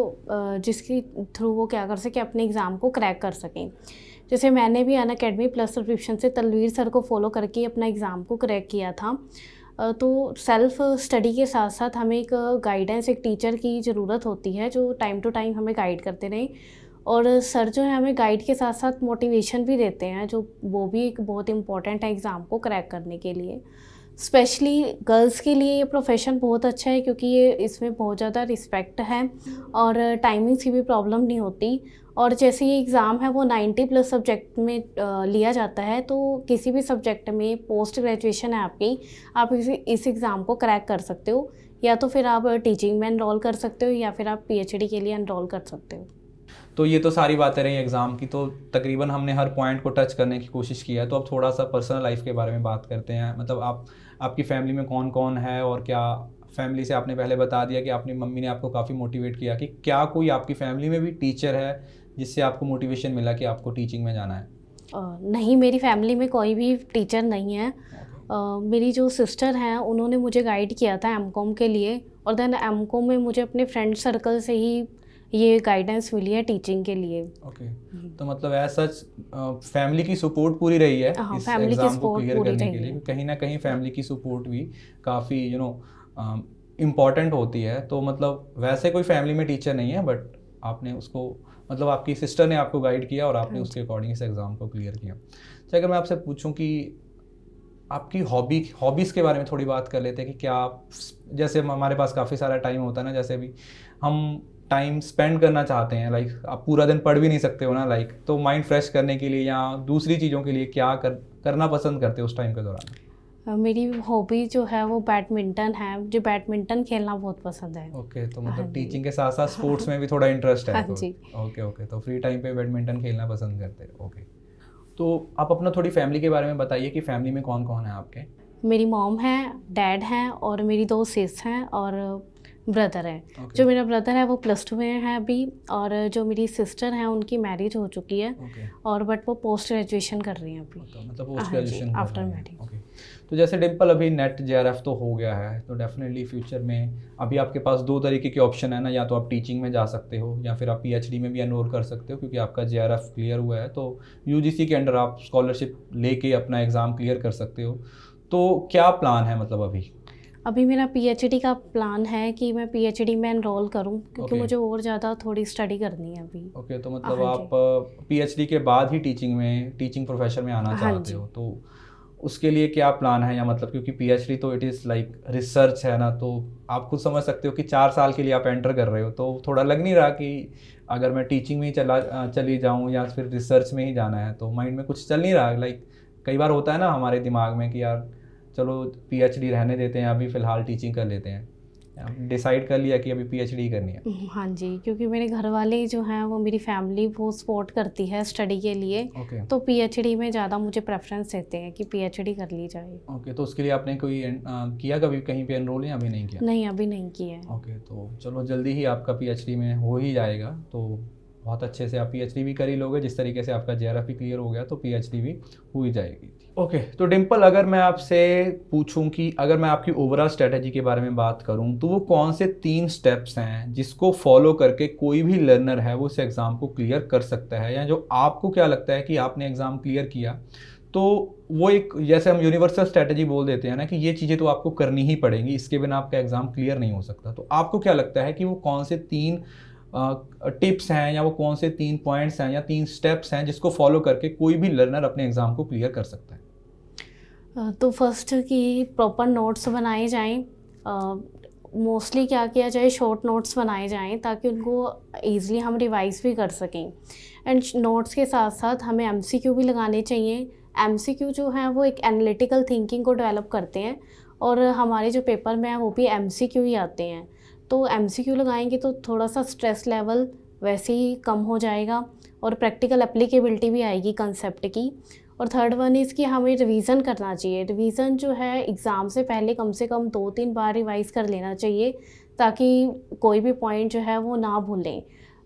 जिसकी थ्रू वो क्या कर सके, अपने एग्ज़ाम को क्रैक कर सकें। जैसे मैंने भी अनअकैडमी प्लस सब्सक्रिप्शन से तलवीर सर को फॉलो करके अपना एग्ज़ाम को क्रैक किया था। तो सेल्फ स्टडी के साथ साथ हमें एक गाइडेंस, एक टीचर की ज़रूरत होती है जो टाइम टू टाइम हमें गाइड करते रहें। और सर जो है हमें गाइड के साथ साथ मोटिवेशन भी देते हैं, जो वो भी एक बहुत इम्पॉर्टेंट है एग्ज़ाम को क्रैक करने के लिए। स्पेशली गर्ल्स के लिए ये प्रोफेशन बहुत अच्छा है, क्योंकि ये इसमें बहुत ज़्यादा रिस्पेक्ट है और टाइमिंग की भी प्रॉब्लम नहीं होती। और जैसे ये एग्ज़ाम है वो 90+ सब्जेक्ट में लिया जाता है, तो किसी भी सब्जेक्ट में पोस्ट ग्रेजुएशन है आपकी, आप इस एग्ज़ाम को क्रैक कर सकते हो, या तो फिर आप टीचिंग में एनरोल कर सकते हो या फिर आप PhD के लिए एनरोल कर सकते हो। तो ये तो सारी बातें रही एग्ज़ाम की, तो तकरीबन हमने हर पॉइंट को टच करने की कोशिश की है। तो अब थोड़ा सा पर्सनल लाइफ के बारे में बात करते हैं। मतलब आपकी फैमिली में कौन कौन है, और क्या फैमिली से आपने पहले बता दिया कि आपने मम्मी ने आपको काफ़ी मोटिवेट किया, कि क्या कोई आपकी फैमिली में भी टीचर है जिससे आपको मोटिवेशन मिला कि आपको टीचिंग में जाना है? नहीं, मेरी फैमिली में कोई भी टीचर नहीं है। मेरी जो सिस्टर हैं उन्होंने मुझे गाइड किया था MCOM के लिए, और देन MCOM में मुझे अपने फ्रेंड सर्कल से ही ये गाइडेंस मिली है टीचिंग के लिए। ओके, तो मतलब ऐसा फैमिली की सपोर्ट पूरी रही है इस एग्ज़ाम को क्लियर करने के लिए। कहीं ना कहीं फैमिली की सपोर्ट भी काफ़ी इम्पॉर्टेंट होती है। तो मतलब वैसे कोई फैमिली में टीचर नहीं है, बट आपने उसको, मतलब आपकी सिस्टर ने आपको गाइड किया और आपने उसके अकॉर्डिंग इस एग्ज़ाम को क्लियर किया। तो अगर मैं आपसे पूछूं कि आपकी हॉबीज़ के बारे में थोड़ी बात कर लेते हैं, कि क्या आप, जैसे हमारे पास काफ़ी सारा टाइम होता है ना, जैसे अभी हम टाइम स्पेंड करना चाहते हैं, लाइक आप पूरा दिन पढ़ भी नहीं सकते हो ना, लाइक तो माइंड फ्रेश करने के लिए या दूसरी चीज़ों के लिए क्या करना पसंद करते हो उस टाइम के दौरान? मेरी हॉबी जो है वो बैडमिंटन है, मुझे बैडमिंटन खेलना बहुत पसंद है। ओके, तो मतलब टीचिंग के साथ साथ स्पोर्ट्स में भी थोड़ा इंटरेस्ट है? हाँ तो जी। ओके, तो फ्री टाइम पे बैडमिंटन खेलना पसंद करते हो। ओके, तो आप अपना थोड़ी फैमिली के बारे में बताइए कि फैमिली में कौन कौन है आपके? मेरी मॉम है, डैड हैं और मेरी 2 सिस हैं और ब्रदर है। जो मेरा ब्रदर है वो +2 में है अभी, और जो मेरी सिस्टर है उनकी मैरिज हो चुकी है, और बट वो पोस्ट ग्रेजुएशन कर रही हैं अभी। मतलब post graduation after marriage. Okay, तो जैसे डिम्पल अभी नेट JRF तो हो गया है, तो डेफिनेटली फ्यूचर में अभी आपके पास 2 तरीके के ऑप्शन है ना, या तो आप टीचिंग में जा सकते हो या फिर आप PhD में भी एनरोल कर सकते हो, क्योंकि आपका JRF क्लियर हुआ है। तो UGC के अंडर आप स्कॉलरशिप लेके अपना एग्ज़ाम क्लियर कर सकते हो। तो क्या प्लान है मतलब अभी मेरा PhD का प्लान है कि मैं PhD में एनरोल करूं, क्योंकि मुझे और ज़्यादा थोड़ी स्टडी करनी है अभी। ओके, तो मतलब आप PhD के बाद ही टीचिंग प्रोफेशन में आना चाहते हो, तो उसके लिए क्या प्लान है? या मतलब क्योंकि PhD तो इट इज़ लाइक रिसर्च है ना, तो आप खुद समझ सकते हो कि 4 साल के लिए आप एंटर कर रहे हो, तो थोड़ा लग नहीं रहा कि अगर मैं टीचिंग में ही चली जाऊँ या फिर रिसर्च में ही जाना है, तो माइंड में कुछ चल नहीं रहा? लाइक कई बार होता है ना हमारे दिमाग में कि यार चलो PhD रहने देते हैं, अभी फ़िलहाल टीचिंग कर लेते हैं, डिसाइड कर लिया कि अभी पीएचडी करनी है? हाँ जी, क्योंकि मेरे घर वाले जो हैं वो मेरी फैमिली बहुत सपोर्ट करती है स्टडी के लिए। तो पीएचडी में ज़्यादा मुझे प्रेफरेंस देते हैं कि पीएचडी कर ली जाए। ओके, तो उसके लिए आपने कोई किया कभी कहीं पे एनरोल या अभी नहीं किया? नहीं, अभी नहीं किया है। ओके, तो चलो जल्दी ही आपका पीएचडी में हो ही जाएगा, तो बहुत अच्छे से आप पीएचडी भी कर ही लोगे। जिस तरीके से आपका जेआरएफ भी क्लियर हो गया तो पीएचडी भी हो ही जाएगी। ओके, तो डिम्पल, अगर मैं आपसे पूछूं कि अगर मैं आपकी ओवरऑल स्ट्रेटेजी के बारे में बात करूं तो वो कौन से 3 स्टेप्स हैं जिसको फॉलो करके कोई भी लर्नर है वो इस एग्ज़ाम को क्लियर कर सकता है, या जो आपको क्या लगता है कि आपने एग्ज़ाम क्लियर किया तो वो एक, जैसे हम यूनिवर्सल स्ट्रेटेजी बोल देते हैं ना कि ये चीज़ें तो आपको करनी ही पड़ेंगी, इसके बिना आपका एग्ज़ाम क्लियर नहीं हो सकता, तो आपको क्या लगता है कि वो कौन से 3 टिप्स हैं या वो कौन से 3 पॉइंट्स हैं या 3 स्टेप्स हैं जिसको फॉलो करके कोई भी लर्नर अपने एग्ज़ाम को क्लियर कर सकता है? तो फर्स्ट कि प्रॉपर नोट्स बनाए जाएं। मोस्टली क्या किया जाए, शॉर्ट नोट्स बनाए जाएं ताकि उनको ईज़िली हम रिवाइज़ भी कर सकें। एंड नोट्स के साथ साथ हमें एमसीक्यू भी लगाने चाहिए। एमसीक्यू जो है वो एक एनालिटिकल थिंकिंग को डेवलप करते हैं और हमारे जो पेपर में है वो भी एमसीक्यू ही आते हैं। तो एमसीक्यू लगाएंगे तो थोड़ा सा स्ट्रेस लेवल वैसे ही कम हो जाएगा और प्रैक्टिकल एप्लीकेबिलिटी भी आएगी कंसेप्ट की। और थर्ड वन इज़ कि हमें रिवीजन करना चाहिए। रिवीजन जो है एग्ज़ाम से पहले कम से कम 2-3 बार रिवाइज़ कर लेना चाहिए ताकि कोई भी पॉइंट जो है वो ना भूलें।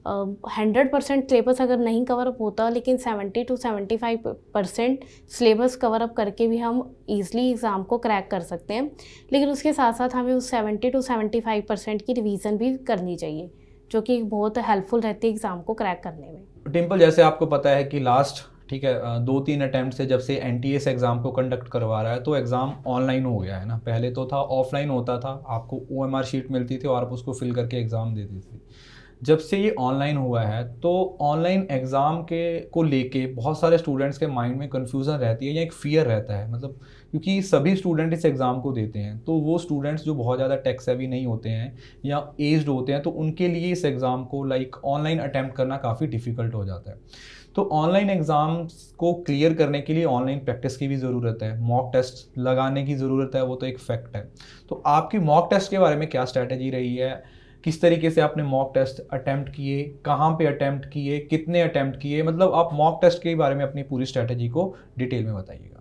100% सिलेबस अगर नहीं कवर अप होता, लेकिन 70 to 75% सिलेबस कवर अप करके भी हम ईज़िली एग्ज़ाम को क्रैक कर सकते हैं। लेकिन उसके साथ साथ हमें उस 70 to 75% की रिवीजन भी करनी चाहिए, जो कि बहुत हेल्पफुल रहती है एग्ज़ाम को क्रैक करने में। डिम्पल, जैसे आपको पता है कि लास्ट 2-3 अटैम्प्ट से जब से एनटीए से एग्ज़ाम को कंडक्ट करवा रहा है तो एग्ज़ाम ऑनलाइन हो गया है ना। पहले तो था ऑफलाइन होता था, आपको ओएमआर शीट मिलती थी और आप उसको फिल करके एग्ज़ाम देते थे। जब से ये ऑनलाइन हुआ है तो ऑनलाइन एग्ज़ाम को लेके बहुत सारे स्टूडेंट्स के माइंड में कन्फ्यूज़न रहती है या एक फ़ियर रहता है, मतलब क्योंकि सभी स्टूडेंट इस एग्ज़ाम को देते हैं, तो वो स्टूडेंट्स जो बहुत ज़्यादा टेक सेवी नहीं होते हैं या एज्ड होते हैं तो उनके लिए इस एग्ज़ाम को ऑनलाइन अटैम्प्ट करना काफ़ी डिफ़िकल्ट हो जाता है। तो ऑनलाइन एग्ज़ाम्स को क्लियर करने के लिए ऑनलाइन प्रैक्टिस की भी ज़रूरत है, मॉक टेस्ट लगाने की ज़रूरत है, वो तो एक फैक्ट है। तो आपकी मॉक टेस्ट के बारे में क्या स्ट्रैटेजी रही है? किस तरीके से आपने मॉक टेस्ट अटेम्प्ट किए, कहाँ पे अटेम्प्ट किए, कितने अटेम्प्ट किए, मतलब आप मॉक टेस्ट के बारे में अपनी पूरी स्ट्रैटेजी को डिटेल में बताइएगा।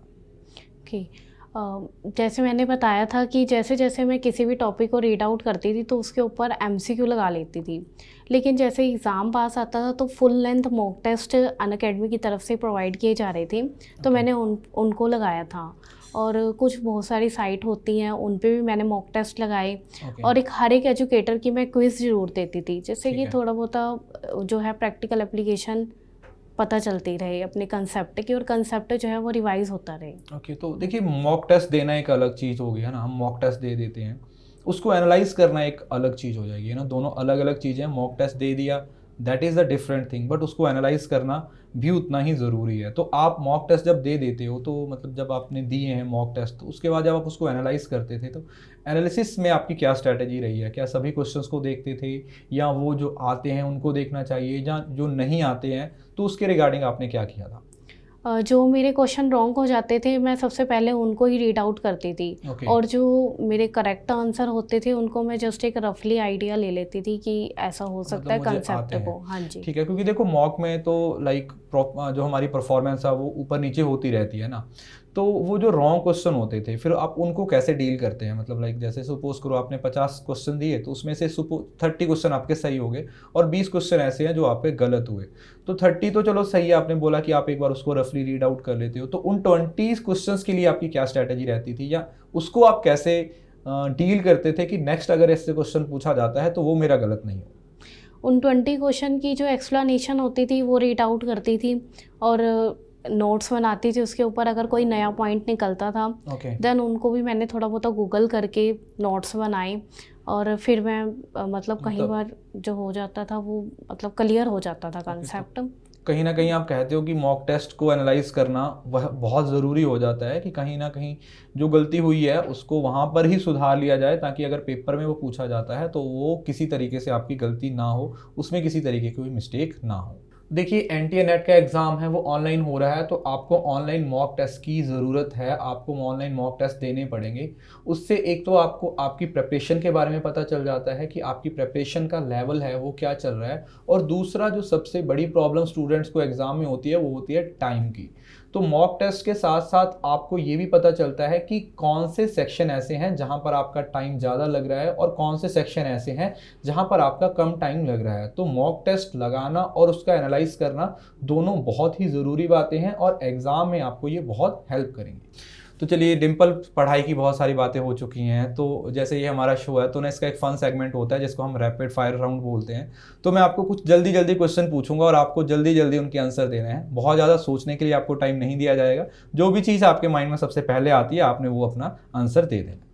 जैसे मैंने बताया था कि जैसे जैसे मैं किसी भी टॉपिक को रीड आउट करती थी तो उसके ऊपर एमसीक्यू लगा लेती थी, लेकिन जैसे एग्ज़ाम पास आता था तो full length mock test Unacademy की तरफ से प्रोवाइड किए जा रहे थे, तो मैंने उनको लगाया था। और कुछ बहुत सारी साइट होती हैं उन पे भी मैंने मॉक टेस्ट लगाए। और हर एक एजुकेटर की मैं क्विज़ ज़रूर देती थी, जिससे कि थोड़ा बहुत जो है प्रैक्टिकल एप्लीकेशन पता चलती रहे अपने कंसेप्ट की, और कंसेप्ट जो है वो रिवाइज होता रहे। ओके, तो देखिए मॉक टेस्ट देना एक अलग चीज़ हो गया ना, हम मॉक टेस्ट दे देते हैं, उसको एनालाइज करना एक अलग चीज़ हो जाएगी ना, दोनों अलग अलग चीज़ें। मॉक टेस्ट दे दिया, that is a different thing, but उसको एनालाइज करना भी उतना ही ज़रूरी है। तो आप मॉक टेस्ट जब दे देते हो तो मतलब जब आपने दिए हैं मॉक टेस्ट तो उसके बाद जब आप उसको एनालाइज करते थे तो एनालिसिस में आपकी क्या स्ट्रैटेजी रही है? क्या सभी क्वेश्चंस को देखते थे या वो जो आते हैं उनको देखना चाहिए, या जो नहीं आते हैं तो उसके रिगार्डिंग आपने क्या किया था? जो मेरे क्वेश्चन रॉन्ग हो जाते थे मैं सबसे पहले उनको ही रीड आउट करती थी। और जो मेरे करेक्ट आंसर होते थे उनको मैं जस्ट एक रफली आइडिया ले लेती थी कि ऐसा हो सकता है कंसेप्ट को। हाँ जी, ठीक है, क्योंकि देखो मॉक में तो जो हमारी परफॉर्मेंस है वो ऊपर नीचे होती रहती है ना, तो वो जो रॉन्ग क्वेश्चन होते थे फिर आप उनको कैसे डील करते हैं? मतलब जैसे सपोज करो आपने 50 क्वेश्चन दिए तो उसमें से 30 क्वेश्चन आपके सही हो गए और 20 क्वेश्चन ऐसे हैं जो आपके गलत हुए। तो 30 तो चलो सही है, आपने बोला कि आप एक बार उसको रफली रीड आउट कर लेते हो, तो उन 20 क्वेश्चन के लिए आपकी क्या स्ट्रैटेजी रहती थी, या उसको आप कैसे डील करते थे कि नेक्स्ट अगर ऐसे क्वेश्चन पूछा जाता है तो वो मेरा गलत नहीं हो? उन 20 क्वेश्चन की जो एक्सप्लेनेशन होती थी वो रीड आउट करती थी और नोट्स बनाती थी उसके ऊपर। अगर कोई नया पॉइंट निकलता था देन उनको भी मैंने थोड़ा बहुत गूगल करके नोट्स बनाए, और फिर मैं मतलब कहीं बार जो हो जाता था वो मतलब क्लियर हो जाता था कंसेप्ट। कहीं ना कहीं आप कहते हो कि मॉक टेस्ट को एनालाइज करना वह बहुत ज़रूरी हो जाता है कि कहीं ना कहीं जो गलती हुई है उसको वहाँ पर ही सुधार लिया जाए, ताकि अगर पेपर में वो पूछा जाता है तो वो किसी तरीके से आपकी गलती ना हो, उसमें किसी तरीके की कोई मिस्टेक ना हो। देखिए एनटीए नेट का एग्ज़ाम है वो ऑनलाइन हो रहा है, तो आपको ऑनलाइन मॉक टेस्ट की ज़रूरत है, आपको ऑनलाइन मॉक टेस्ट देने पड़ेंगे। उससे एक तो आपको आपकी प्रिपरेशन के बारे में पता चल जाता है कि आपकी प्रिपरेशन का लेवल है वो क्या चल रहा है, और दूसरा जो सबसे बड़ी प्रॉब्लम स्टूडेंट्स को एग्ज़ाम में होती है वो होती है टाइम की। तो मॉक टेस्ट के साथ साथ आपको ये भी पता चलता है कि कौन से सेक्शन ऐसे हैं जहाँ पर आपका टाइम ज़्यादा लग रहा है और कौन से सेक्शन ऐसे हैं जहाँ पर आपका कम टाइम लग रहा है। तो मॉक टेस्ट लगाना और उसका एनालाइज करना दोनों बहुत ही ज़रूरी बातें हैं और एग्ज़ाम में आपको ये बहुत हेल्प करेंगे। तो चलिए डिम्पल, पढ़ाई की बहुत सारी बातें हो चुकी हैं, तो जैसे ये हमारा शो है तो ना इसका एक फन सेगमेंट होता है जिसको हम रैपिड फायर राउंड बोलते हैं। तो मैं आपको कुछ जल्दी जल्दी क्वेश्चन पूछूंगा और आपको जल्दी जल्दी उनके आंसर देने हैं। बहुत ज़्यादा सोचने के लिए आपको टाइम नहीं दिया जाएगा, जो भी चीज़ आपके माइंड में सबसे पहले आती है आपने वो अपना आंसर दे देना।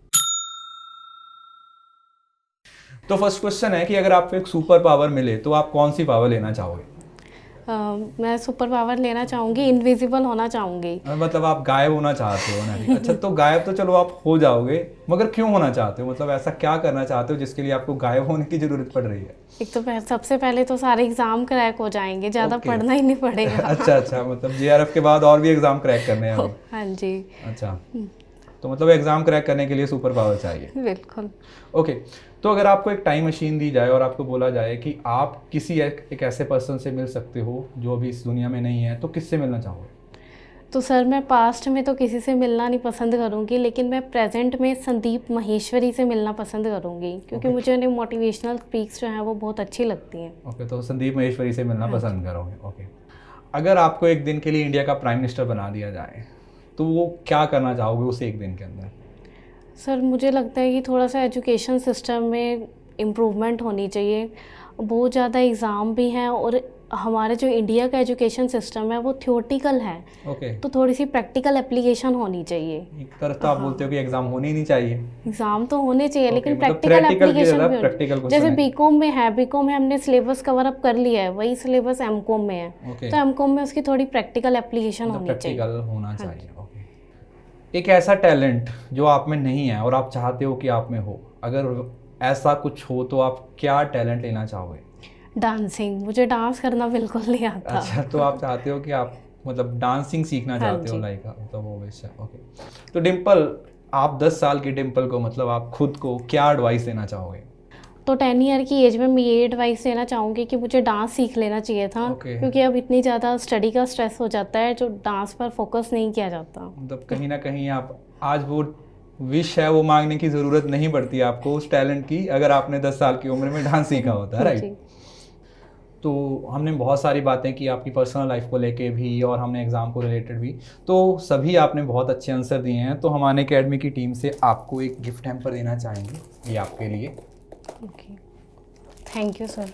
तो फर्स्ट क्वेश्चन है कि अगर आपको एक सुपर पावर मिले तो आप कौन सी पावर लेना चाहोगे? मैं सुपर पावर लेना चाहूँगी, इनविजिबल होना चाहूँगी। मतलब आप गायब होना चाहते हो ना? अच्छा, तो गायब तो चलो आप हो जाओगे, मगर क्यों होना चाहते हो? मतलब ऐसा क्या करना चाहते हो जिसके लिए आपको गायब होने की जरूरत पड़ रही है? एक तो सबसे पहले तो सारे एग्जाम क्रैक हो जाएंगे, ज़्यादा पढ़ना ही नहीं पड़ेगा। अच्छा, मतलब जेआरएफ के बाद और भी एग्जाम क्रैक करने हैं? हाँ जी। अच्छा, तो मतलब एग्जाम क्रैक करने के लिए सुपर पावर चाहिए? बिल्कुल। ओके, तो अगर आपको एक टाइम मशीन दी जाए और आपको बोला जाए कि आप किसी एक ऐसे पर्सन से मिल सकते हो जो अभी इस दुनिया में नहीं है, तो किससे मिलना चाहोगे? तो सर मैं पास्ट में तो किसी से मिलना नहीं पसंद करूंगी, लेकिन मैं प्रेजेंट में संदीप महेश्वरी से मिलना पसंद करूंगी, क्योंकि मुझे उन्हें मोटिवेशनल स्पीक्स जो हैं वो बहुत अच्छी लगती हैं। ओके, तो संदीप महेश्वरी से मिलना पसंद करोगे। ओके, अगर आपको एक दिन के लिए इंडिया का प्राइम मिनिस्टर बना दिया जाए तो वो क्या करना चाहोगे उस एक दिन के अंदर? सर मुझे लगता है कि थोड़ा सा एजुकेशन सिस्टम में इम्प्रूवमेंट होनी चाहिए। बहुत ज़्यादा एग्ज़ाम भी हैं और हमारे जो इंडिया का एजुकेशन सिस्टम है वो थ्योरेटिकल है। तो थोड़ी सी प्रैक्टिकल एप्लीकेशन होनी चाहिए। एक तरफ तो आप बोलते हो कि एग्ज़ाम होने ही नहीं चाहिए। एग्ज़ाम तो होने चाहिए, लेकिन प्रैक्टिकल एप्लीकेशन भी होनी। जैसे बीकॉम में है, बीकॉम में हमने सिलेबस कवर अप कर लिया है, वही सिलेबस एमकॉम में है। तो एमकॉम में उसकी थोड़ी प्रैक्टिकल एप्लीकेशन होनी चाहिए। एक ऐसा टैलेंट जो आप में नहीं है और आप चाहते हो कि आप में हो, अगर ऐसा कुछ हो तो आप क्या टैलेंट लेना चाहोगे? डांसिंग। मुझे डांस करना बिल्कुल नहीं आता। अच्छा, तो आप चाहते हो कि आप मतलब डांसिंग सीखना चाहते हो, लाइक तो वो वैसा। ओके, तो डिम्पल, आप 10 साल की डिम्पल को मतलब आप खुद को क्या एडवाइस देना चाहोगे? तो 10 ईयर की एज में मैं ये एडवाइस देना चाहूँगी कि मुझे डांस सीख लेना चाहिए था। क्योंकि अब इतनी ज़्यादा स्टडी का स्ट्रेस हो जाता है जो डांस पर फोकस नहीं किया जाता। मतलब कहीं ना कहीं आप आज वो विश है वो मांगने की ज़रूरत नहीं पड़ती आपको उस टैलेंट की, अगर आपने 10 साल की उम्र में डांस सीखा होता है, राइट? तो हमने बहुत सारी बातें की आपकी पर्सनल लाइफ को लेके भी और हमने एग्ज़ाम को रिलेटेड भी, तो सभी आपने बहुत अच्छे आंसर दिए हैं। तो हम अनअकैडमी की टीम से आपको एक गिफ्ट हैम्पर देना चाहेंगे, ये आपके लिए। Okay, thank you sir.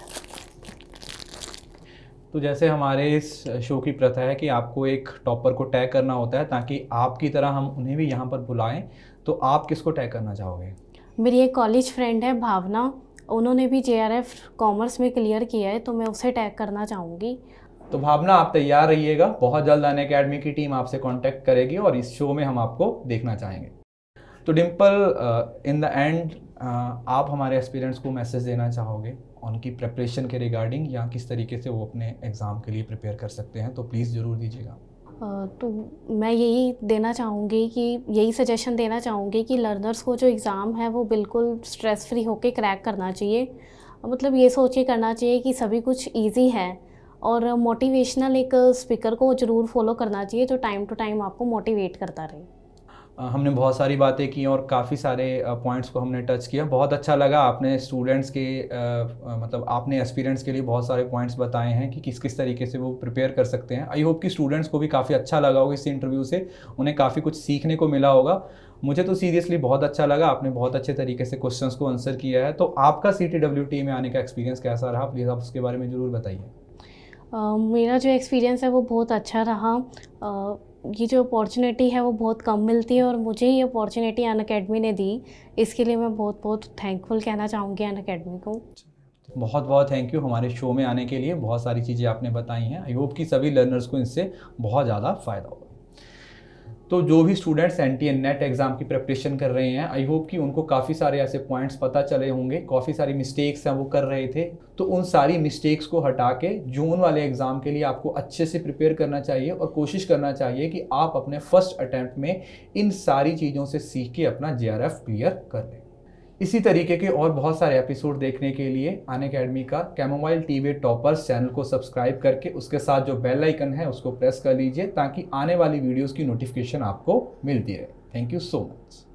तो जैसे हमारे इस शो की प्रथा है कि आपको एक टॉपर को टैग करना होता है ताकि आपकी तरह हम उन्हें भी यहाँ पर बुलाएं, तो आप किसको टैग करना चाहोगे? मेरी एक कॉलेज फ्रेंड है भावना, उन्होंने भी JRF कॉमर्स में क्लियर किया है, तो मैं उसे टैग करना चाहूँगी। तो भावना, आप तैयार रहिएगा, बहुत जल्द अनअकैडमी की टीम आपसे कांटेक्ट करेगी और इस शो में हम आपको देखना चाहेंगे। तो डिम्पल, इन द एंड आप हमारे एस्पिरेंट्स को मैसेज देना चाहोगे उनकी प्रिपरेशन के रिगार्डिंग, या किस तरीके से वो अपने एग्ज़ाम के लिए प्रिपेयर कर सकते हैं, तो प्लीज़ ज़रूर दीजिएगा। तो मैं यही देना चाहूँगी कि यही सजेशन देना चाहूँगी कि लर्नर्स को जो एग्ज़ाम है वो बिल्कुल स्ट्रेस फ्री होकर क्रैक करना चाहिए। मतलब ये सोच के करना चाहिए कि सभी कुछ इजी है, और मोटिवेशनल एक स्पीकर को ज़रूर फॉलो करना चाहिए जो टाइम टू टाइम आपको मोटिवेट करता रहे। हमने बहुत सारी बातें की और काफ़ी सारे पॉइंट्स को हमने टच किया। बहुत अच्छा लगा, आपने स्टूडेंट्स के मतलब आपने एस्पिरेंट्स के लिए बहुत सारे पॉइंट्स बताए हैं कि किस किस तरीके से वो प्रिपेयर कर सकते हैं। आई होप कि स्टूडेंट्स को भी काफ़ी अच्छा लगा होगा इस इंटरव्यू से, उन्हें काफ़ी कुछ सीखने को मिला होगा। मुझे तो सीरियसली बहुत अच्छा लगा, आपने बहुत अच्छे तरीके से क्वेश्चंस को आंसर किया है। तो आपका CTwT में आने का एक्सपीरियंस कैसा रहा, प्लीज़ आप उसके बारे में ज़रूर बताइए। मेरा जो एक्सपीरियंस है वो बहुत अच्छा रहा। ये जो अपॉर्चुनिटी है वो बहुत कम मिलती है और मुझे ये अपॉर्चुनिटी अनअकैडमी ने दी, इसके लिए मैं बहुत बहुत थैंकफुल कहना चाहूँगी अनअकैडमी को। बहुत बहुत थैंक यू हमारे शो में आने के लिए, बहुत सारी चीज़ें आपने बताई हैं। आई होप कि सभी लर्नर्स को इनसे बहुत ज़्यादा फ़ायदा होगा। तो जो भी स्टूडेंट्स NTA नेट एग्जाम की प्रिपरेशन कर रहे हैं, आई होप कि उनको काफ़ी सारे ऐसे पॉइंट्स पता चले होंगे, काफ़ी सारी मिस्टेक्स हैं वो कर रहे थे, तो उन सारी मिस्टेक्स को हटा के जून वाले एग्जाम के लिए आपको अच्छे से प्रिपेयर करना चाहिए और कोशिश करना चाहिए कि आप अपने फर्स्ट अटैम्प्ट में इन सारी चीज़ों से सीख के अपना JRF क्लियर कर लें। इसी तरीके के और बहुत सारे एपिसोड देखने के लिए अनअकैडमी का chamomile tea with toppers channel को सब्सक्राइब करके उसके साथ जो बेल आइकन है उसको प्रेस कर लीजिए ताकि आने वाली वीडियोस की नोटिफिकेशन आपको मिलती रहे। Thank you so much.